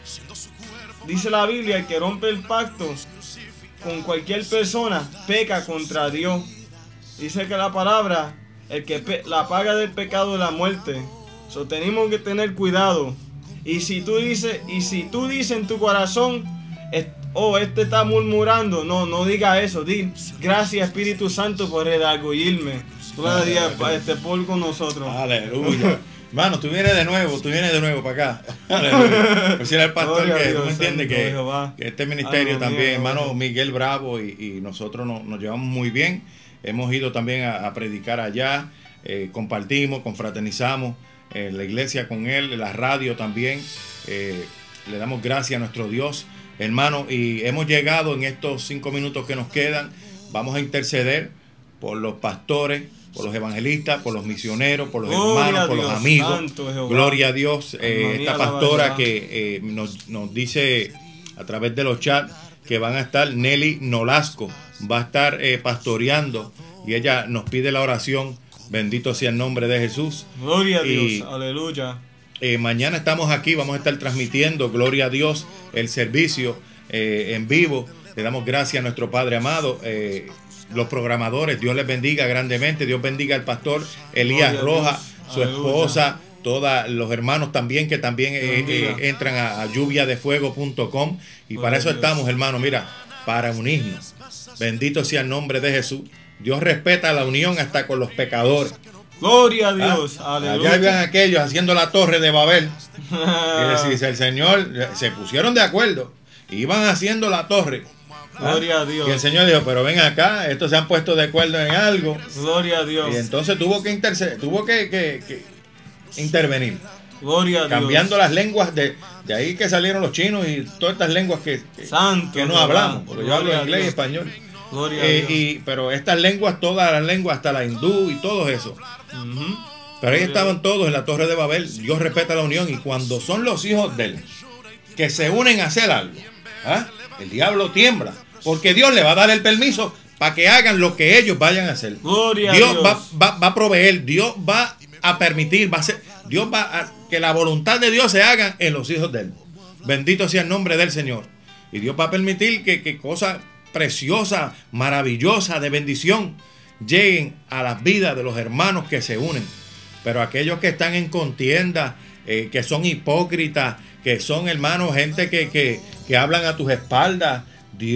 dice la Biblia, el que rompe el pacto con cualquier persona peca contra Dios. Dice que la palabra, el que la paga del pecado es la muerte. So, tenemos que tener cuidado. Y si tú dices en tu corazón, este está murmurando, no diga eso. Di gracias, Espíritu Santo, por redarguirme. Gloria por con nosotros. Aleluya. Hermano, tú vienes de nuevo para acá. Aleluya. Pues era el pastor que tú me entiendes que este ministerio también, hermano Miguel Bravo y nosotros nos llevamos muy bien. Hemos ido también a predicar allá, compartimos, confraternizamos en la iglesia con él, en la radio también. Le damos gracias a nuestro Dios, hermano, y hemos llegado en estos 5 minutos que nos quedan. Vamos a interceder por los pastores, por los evangelistas, por los misioneros, por los hermanos, por los amigos. Gloria a Dios. Esta pastora que nos dice a través de los chats que van a estar, Nelly Nolasco, va a estar pastoreando, y ella nos pide la oración. Bendito sea el nombre de Jesús. Gloria a Dios. Aleluya. Mañana estamos aquí, vamos a estar transmitiendo, gloria a Dios, el servicio en vivo. Le damos gracias a nuestro Padre amado. Los programadores, Dios les bendiga grandemente. Dios bendiga al pastor Elías Rojas, su esposa, todos los hermanos también que también entran a lluviadefuego.com, y para eso estamos, hermanos, mira, para unirnos. Bendito sea el nombre de Jesús. Dios respeta la unión hasta con los pecadores. Gloria a Dios. Aleluya. Allá habían aquellos haciendo la torre de Babel. Y dice el Señor, se pusieron de acuerdo, iban haciendo la torre. Gloria a Dios. Y el Señor dijo, pero ven acá, estos se han puesto de acuerdo en algo. Gloria a Dios. Y entonces tuvo que intervenir. Gloria a Dios. Cambiando las lenguas de ahí que salieron los chinos y todas estas lenguas que no hablamos. Porque yo hablo inglés y español. Gloria a Dios. Pero estas lenguas, todas las lenguas, hasta la hindú y todo eso. Pero ahí estaban todos en la Torre de Babel. Dios respeta la unión. Y cuando son los hijos de él que se unen a hacer algo, el diablo tiembla. Porque Dios le va a dar el permiso para que hagan lo que ellos vayan a hacer. Gloria a Dios Dios. va a proveer. Dios va a permitir. Dios va a que la voluntad de Dios se haga en los hijos de él. Bendito sea el nombre del Señor. Y Dios va a permitir que cosas preciosas, maravillosas, de bendición, lleguen a las vidas de los hermanos que se unen. Pero aquellos que están en contienda, que son hipócritas, que son hermanos, gente que hablan a tus espaldas,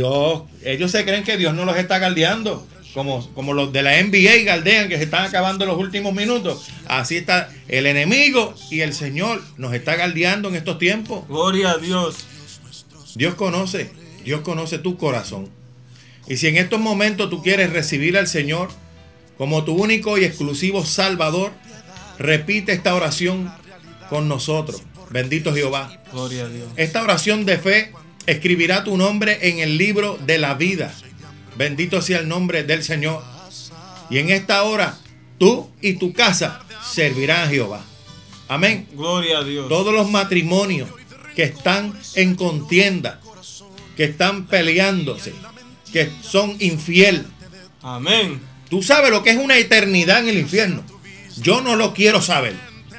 ellos se creen que Dios no los está galdeando, como los de la NBA galdean, que se están acabando los últimos minutos. Así está el enemigo, y el Señor nos está galdeando en estos tiempos. Gloria a Dios. Dios conoce tu corazón. Y si en estos momentos tú quieres recibir al Señor como tu único y exclusivo Salvador, repite esta oración con nosotros. Bendito Jehová. Gloria a Dios. Esta oración de fe escribirá tu nombre en el libro de la vida. Bendito sea el nombre del Señor. Y en esta hora, tú y tu casa servirán a Jehová. Amén. Gloria a Dios. Todos los matrimonios que están en contienda, que están peleándose, que son infiel. Amén. Tú sabes lo que es una eternidad en el infierno. Yo no lo quiero saber.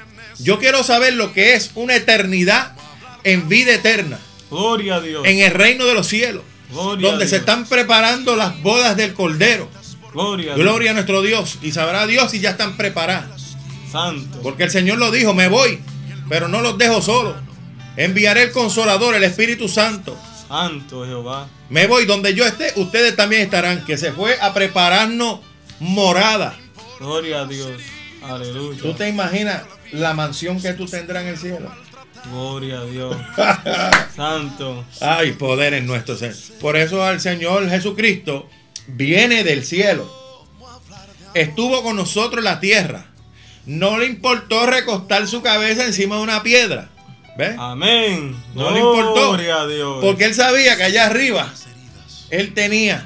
Yo quiero saber lo que es una eternidad en vida eterna. Gloria a Dios. En el reino de los cielos. Gloria donde a se Dios. están preparando las bodas del Cordero. Gloria a Gloria Dios. a nuestro Dios. Y sabrá Dios si ya están preparadas. Santo. Porque el Señor lo dijo, me voy, pero no los dejo solos. Enviaré el Consolador, el Espíritu Santo. Santo Jehová. Me voy, donde yo esté, ustedes también estarán. Que se fue a prepararnos morada. Gloria a Dios. Aleluya. ¿Tú te imaginas la mansión que tú tendrás en el cielo? Gloria a Dios. Santo. Ay, poder en nuestro ser. Por eso el Señor Jesucristo viene del cielo. Estuvo con nosotros en la tierra. No le importó recostar su cabeza encima de una piedra. ¿Ves? Amén. No le importó. Gloria a Dios. Porque él sabía que allá arriba él tenía.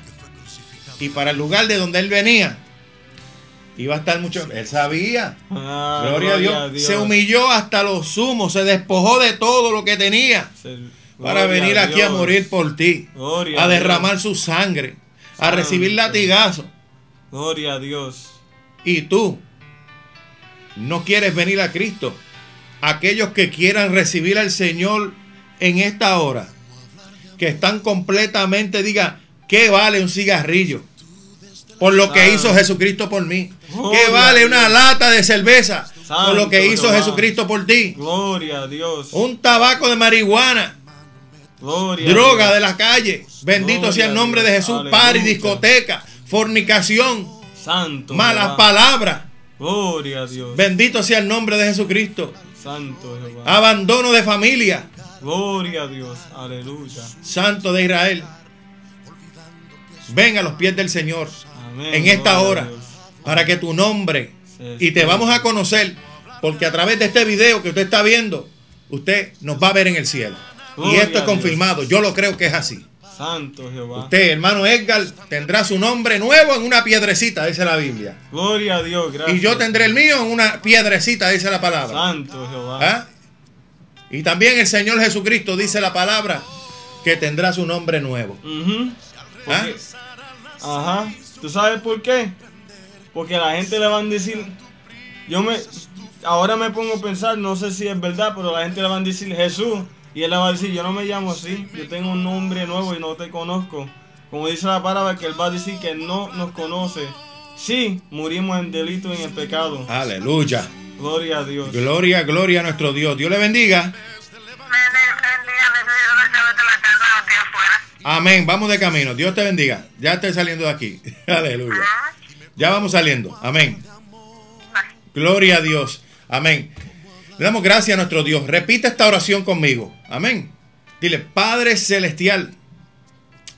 Y para el lugar de donde él venía iba a estar mucho. Él sabía. Gloria a Dios. Se humilló hasta lo sumo. Se despojó de todo lo que tenía. Para venir aquí a morir por ti. A derramar su sangre. A recibir latigazos. Gloria a Dios. Y tú no quieres venir a Cristo. Aquellos que quieran recibir al Señor en esta hora, que están completamente, diga, ¿qué vale un cigarrillo? Por lo que hizo Jesucristo por mí. ¿Qué vale una lata de cerveza? Por lo que hizo Jesucristo por ti. Gloria a Dios. Un tabaco de marihuana. Droga de la calle. Bendito sea el nombre de Jesús. Party, discoteca, fornicación, Santo malas Jehová. palabras. Gloria a Dios. Bendito sea el nombre de Jesucristo. Santo Jehová. Abandono de familia. Gloria a Dios. Aleluya. Santo de Israel. Ven a los pies del Señor. Amén. En esta Gloria a hora. Dios. Para que tu nombre. Y te vamos a conocer. Porque a través de este video que usted está viendo, usted nos va a ver en el cielo. Gloria Y esto es a Dios. confirmado. Yo lo creo que es así. Santo Jehová. Usted, hermano Edgar, tendrá su nombre nuevo en una piedrecita, dice la Biblia. Gloria a Dios. Gracias. Y yo tendré el mío en una piedrecita, dice la palabra. Santo Jehová. ¿Ah? Y también el Señor Jesucristo dice la palabra que tendrá su nombre nuevo. Porque- Ajá. ¿Tú sabes por qué? Porque la gente le van a decir, ahora me pongo a pensar, no sé si es verdad, pero la gente le van a decir Jesús. Y él le va a decir, yo no me llamo así, yo tengo un nombre nuevo y no te conozco. Como dice la palabra, que él va a decir que no nos conoce. Sí, murimos en delito y en el pecado. Aleluya. Gloria a Dios. Gloria, gloria a nuestro Dios. Dios le bendiga. Amén. Vamos de camino. Dios te bendiga. Ya estoy saliendo de aquí. Aleluya. Ya vamos saliendo. Amén. Gloria a Dios. Amén. Le damos gracias a nuestro Dios. Repite esta oración conmigo. Amén. Dile, Padre Celestial,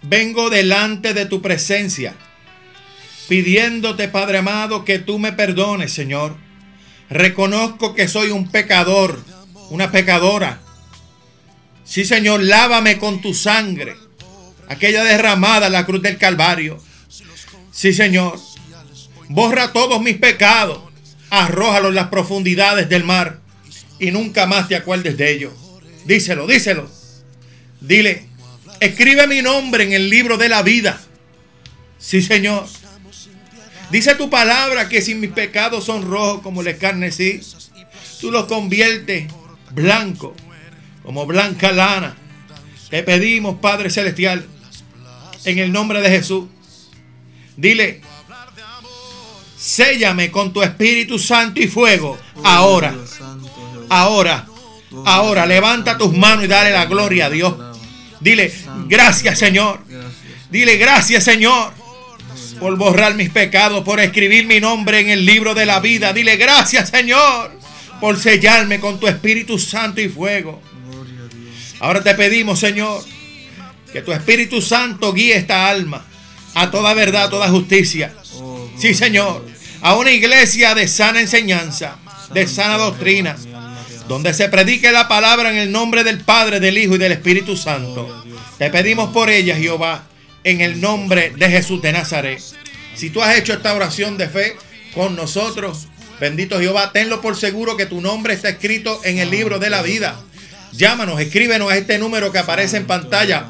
vengo delante de tu presencia, pidiéndote, Padre amado, que tú me perdones, Señor. Reconozco que soy un pecador, una pecadora. Sí, Señor, lávame con tu sangre, aquella derramada en la cruz del Calvario. Sí, Señor, borra todos mis pecados, arrójalos en las profundidades del mar y nunca más te acuerdes de ellos. Díselo, díselo. Dile, escribe mi nombre en el libro de la vida. Sí, Señor. Dice tu palabra que si mis pecados son rojos como el escarnecí, tú los conviertes blanco como blanca lana. Te pedimos, Padre Celestial, en el nombre de Jesús. Dile, séllame con tu Espíritu Santo y fuego. Ahora, ahora, ahora, levanta tus manos y dale la gloria a Dios. Dile, gracias, Señor. Dile, gracias, Señor, por borrar mis pecados, por escribir mi nombre en el libro de la vida. Dile, gracias, Señor, por sellarme con tu Espíritu Santo y fuego. Ahora te pedimos, Señor, que tu Espíritu Santo guíe esta alma a toda verdad, a toda justicia. Sí, Señor, a una iglesia de sana enseñanza, de sana doctrina, donde se predique la palabra en el nombre del Padre, del Hijo y del Espíritu Santo. Te pedimos por ella, Jehová, en el nombre de Jesús de Nazaret. Si tú has hecho esta oración de fe con nosotros, bendito Jehová, tenlo por seguro que tu nombre está escrito en el libro de la vida. Llámanos, escríbenos a este número que aparece en pantalla,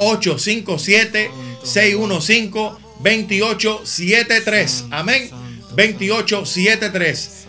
857-615-2873. Amén. 2873.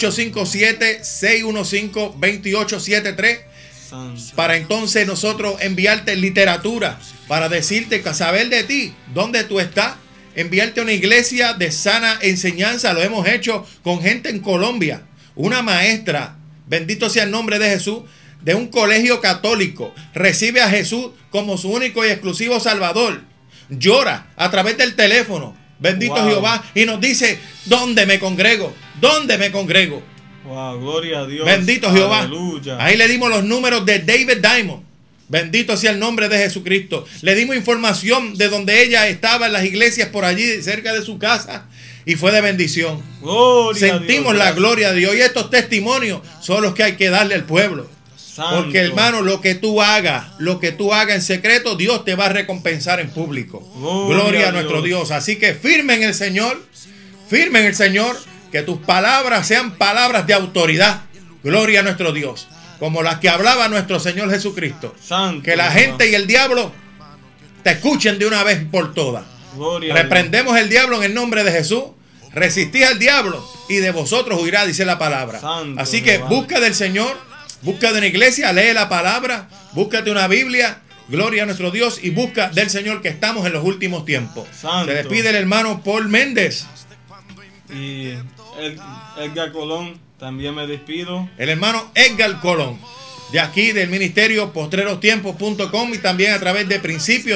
857-615-2873. Para entonces nosotros enviarte literatura, para decirte, saber de ti, dónde tú estás, enviarte a una iglesia de sana enseñanza. Lo hemos hecho con gente en Colombia, una maestra, bendito sea el nombre de Jesús, de un colegio católico, recibe a Jesús como su único y exclusivo Salvador, llora a través del teléfono, bendito Jehová, y nos dice, ¿dónde me congrego? ¿Dónde me congrego? Wow, gloria a Dios. Bendito Jehová. Aleluya. Ahí le dimos los números de David Diamond. Bendito sea el nombre de Jesucristo. Le dimos información de donde ella estaba en las iglesias por allí, cerca de su casa. Y fue de bendición. Sentimos la gloria de Dios. Y estos testimonios son los que hay que darle al pueblo. Santo. Porque, hermano, lo que tú hagas en secreto, Dios te va a recompensar en público. Gloria a nuestro Dios. Así que firme en el Señor. Firme en el Señor. Que tus palabras sean palabras de autoridad. Gloria a nuestro Dios. Como las que hablaba nuestro Señor Jesucristo. Santo, que la gente y el diablo te escuchen de una vez por todas. Reprendemos el diablo en el nombre de Jesús. Resistid al diablo y de vosotros huirá, dice la palabra. Santo, así que busca del Señor, busca de una iglesia, lee la palabra, búscate una Biblia. Gloria a nuestro Dios y busca del Señor, que estamos en los últimos tiempos. Santo. Se despide el hermano Paul Méndez. Y Edgar Colón, también me despido. El hermano Edgar Colón, de aquí del ministerio postrerostiempos.com y también a través de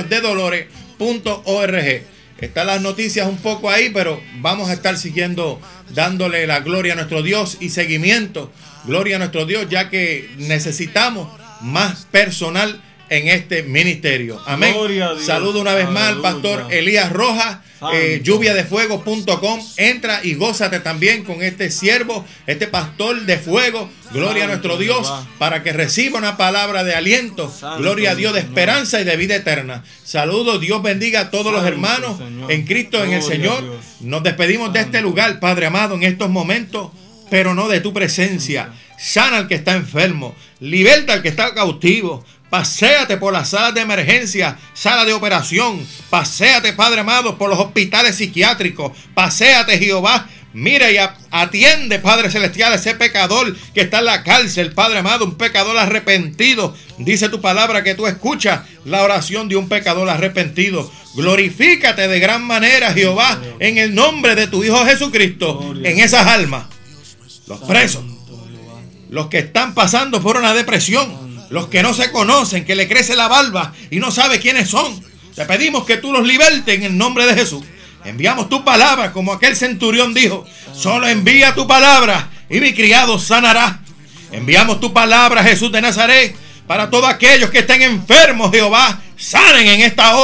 principiosdedolores.org. Están las noticias un poco ahí, pero vamos a estar siguiendo, dándole la gloria a nuestro Dios y seguimiento. Gloria a nuestro Dios, ya que necesitamos más personal en este ministerio. Amén. Saludo una vez más al pastor Elías Rojas. Lluviadefuego.com. Entra y gózate también con este siervo, este pastor de fuego. Gloria a nuestro Dios, para que reciba una palabra de aliento. Gloria a Dios, de esperanza y de vida eterna. Saludos, Dios bendiga a todos los hermanos en Cristo, en el Señor. Nos despedimos de este lugar, Padre amado, en estos momentos, pero no de tu presencia. Sana al que está enfermo, liberta al que está cautivo. Paséate por las salas de emergencia, sala de operación. Paséate, Padre amado, por los hospitales psiquiátricos. Paséate, Jehová. Mira y atiende, Padre Celestial, a ese pecador que está en la cárcel, Padre amado, un pecador arrepentido. Dice tu palabra que tú escuchas la oración de un pecador arrepentido. Glorifícate de gran manera, Jehová, en el nombre de tu Hijo Jesucristo, en esas almas. Los presos, los que están pasando por una depresión, los que no se conocen, que le crece la barba y no sabe quiénes son. Te pedimos que tú los libertes en el nombre de Jesús. Enviamos tu palabra, como aquel centurión dijo: solo envía tu palabra y mi criado sanará. Enviamos tu palabra, Jesús de Nazaret, para todos aquellos que estén enfermos, Jehová. Sanen en esta hora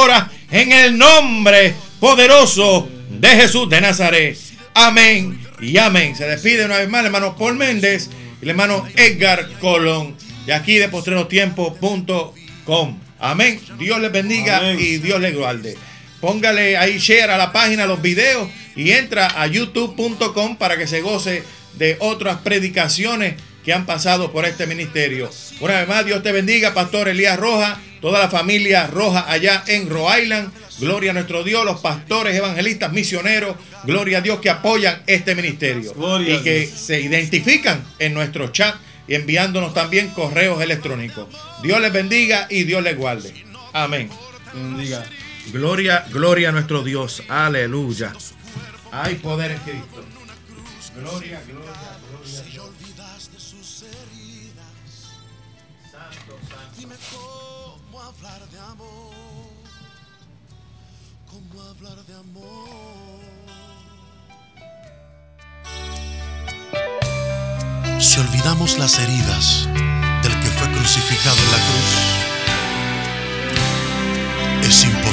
en el nombre poderoso de Jesús de Nazaret. Amén y amén. Se despide una vez más el hermano Paul Méndez y el hermano Edgar Colón de aquí de postrerostiempos.com. Amén. Dios les bendiga. Amén. Y Dios les guarde. Póngale ahí share a la página, los videos, y entra a youtube.com para que se goce de otras predicaciones que han pasado por este ministerio. Una vez más, Dios te bendiga, Pastor Elías Rojas, toda la familia Rojas allá en Rhode Island. Gloria a nuestro Dios, los pastores, evangelistas, misioneros, gloria a Dios, que apoyan este ministerio. Gloria y que se identifican en nuestro chat y enviándonos también correos electrónicos. Dios les bendiga y Dios les guarde. Amén. Bendiga. Gloria, gloria a nuestro Dios. Aleluya. Hay poder en Cristo. Gloria, gloria, gloria. Si olvidaste sus heridas. Santo, santo. Dime cómo hablar de amor. Cómo hablar de amor. Si olvidamos las heridas del que fue crucificado en la cruz, es imposible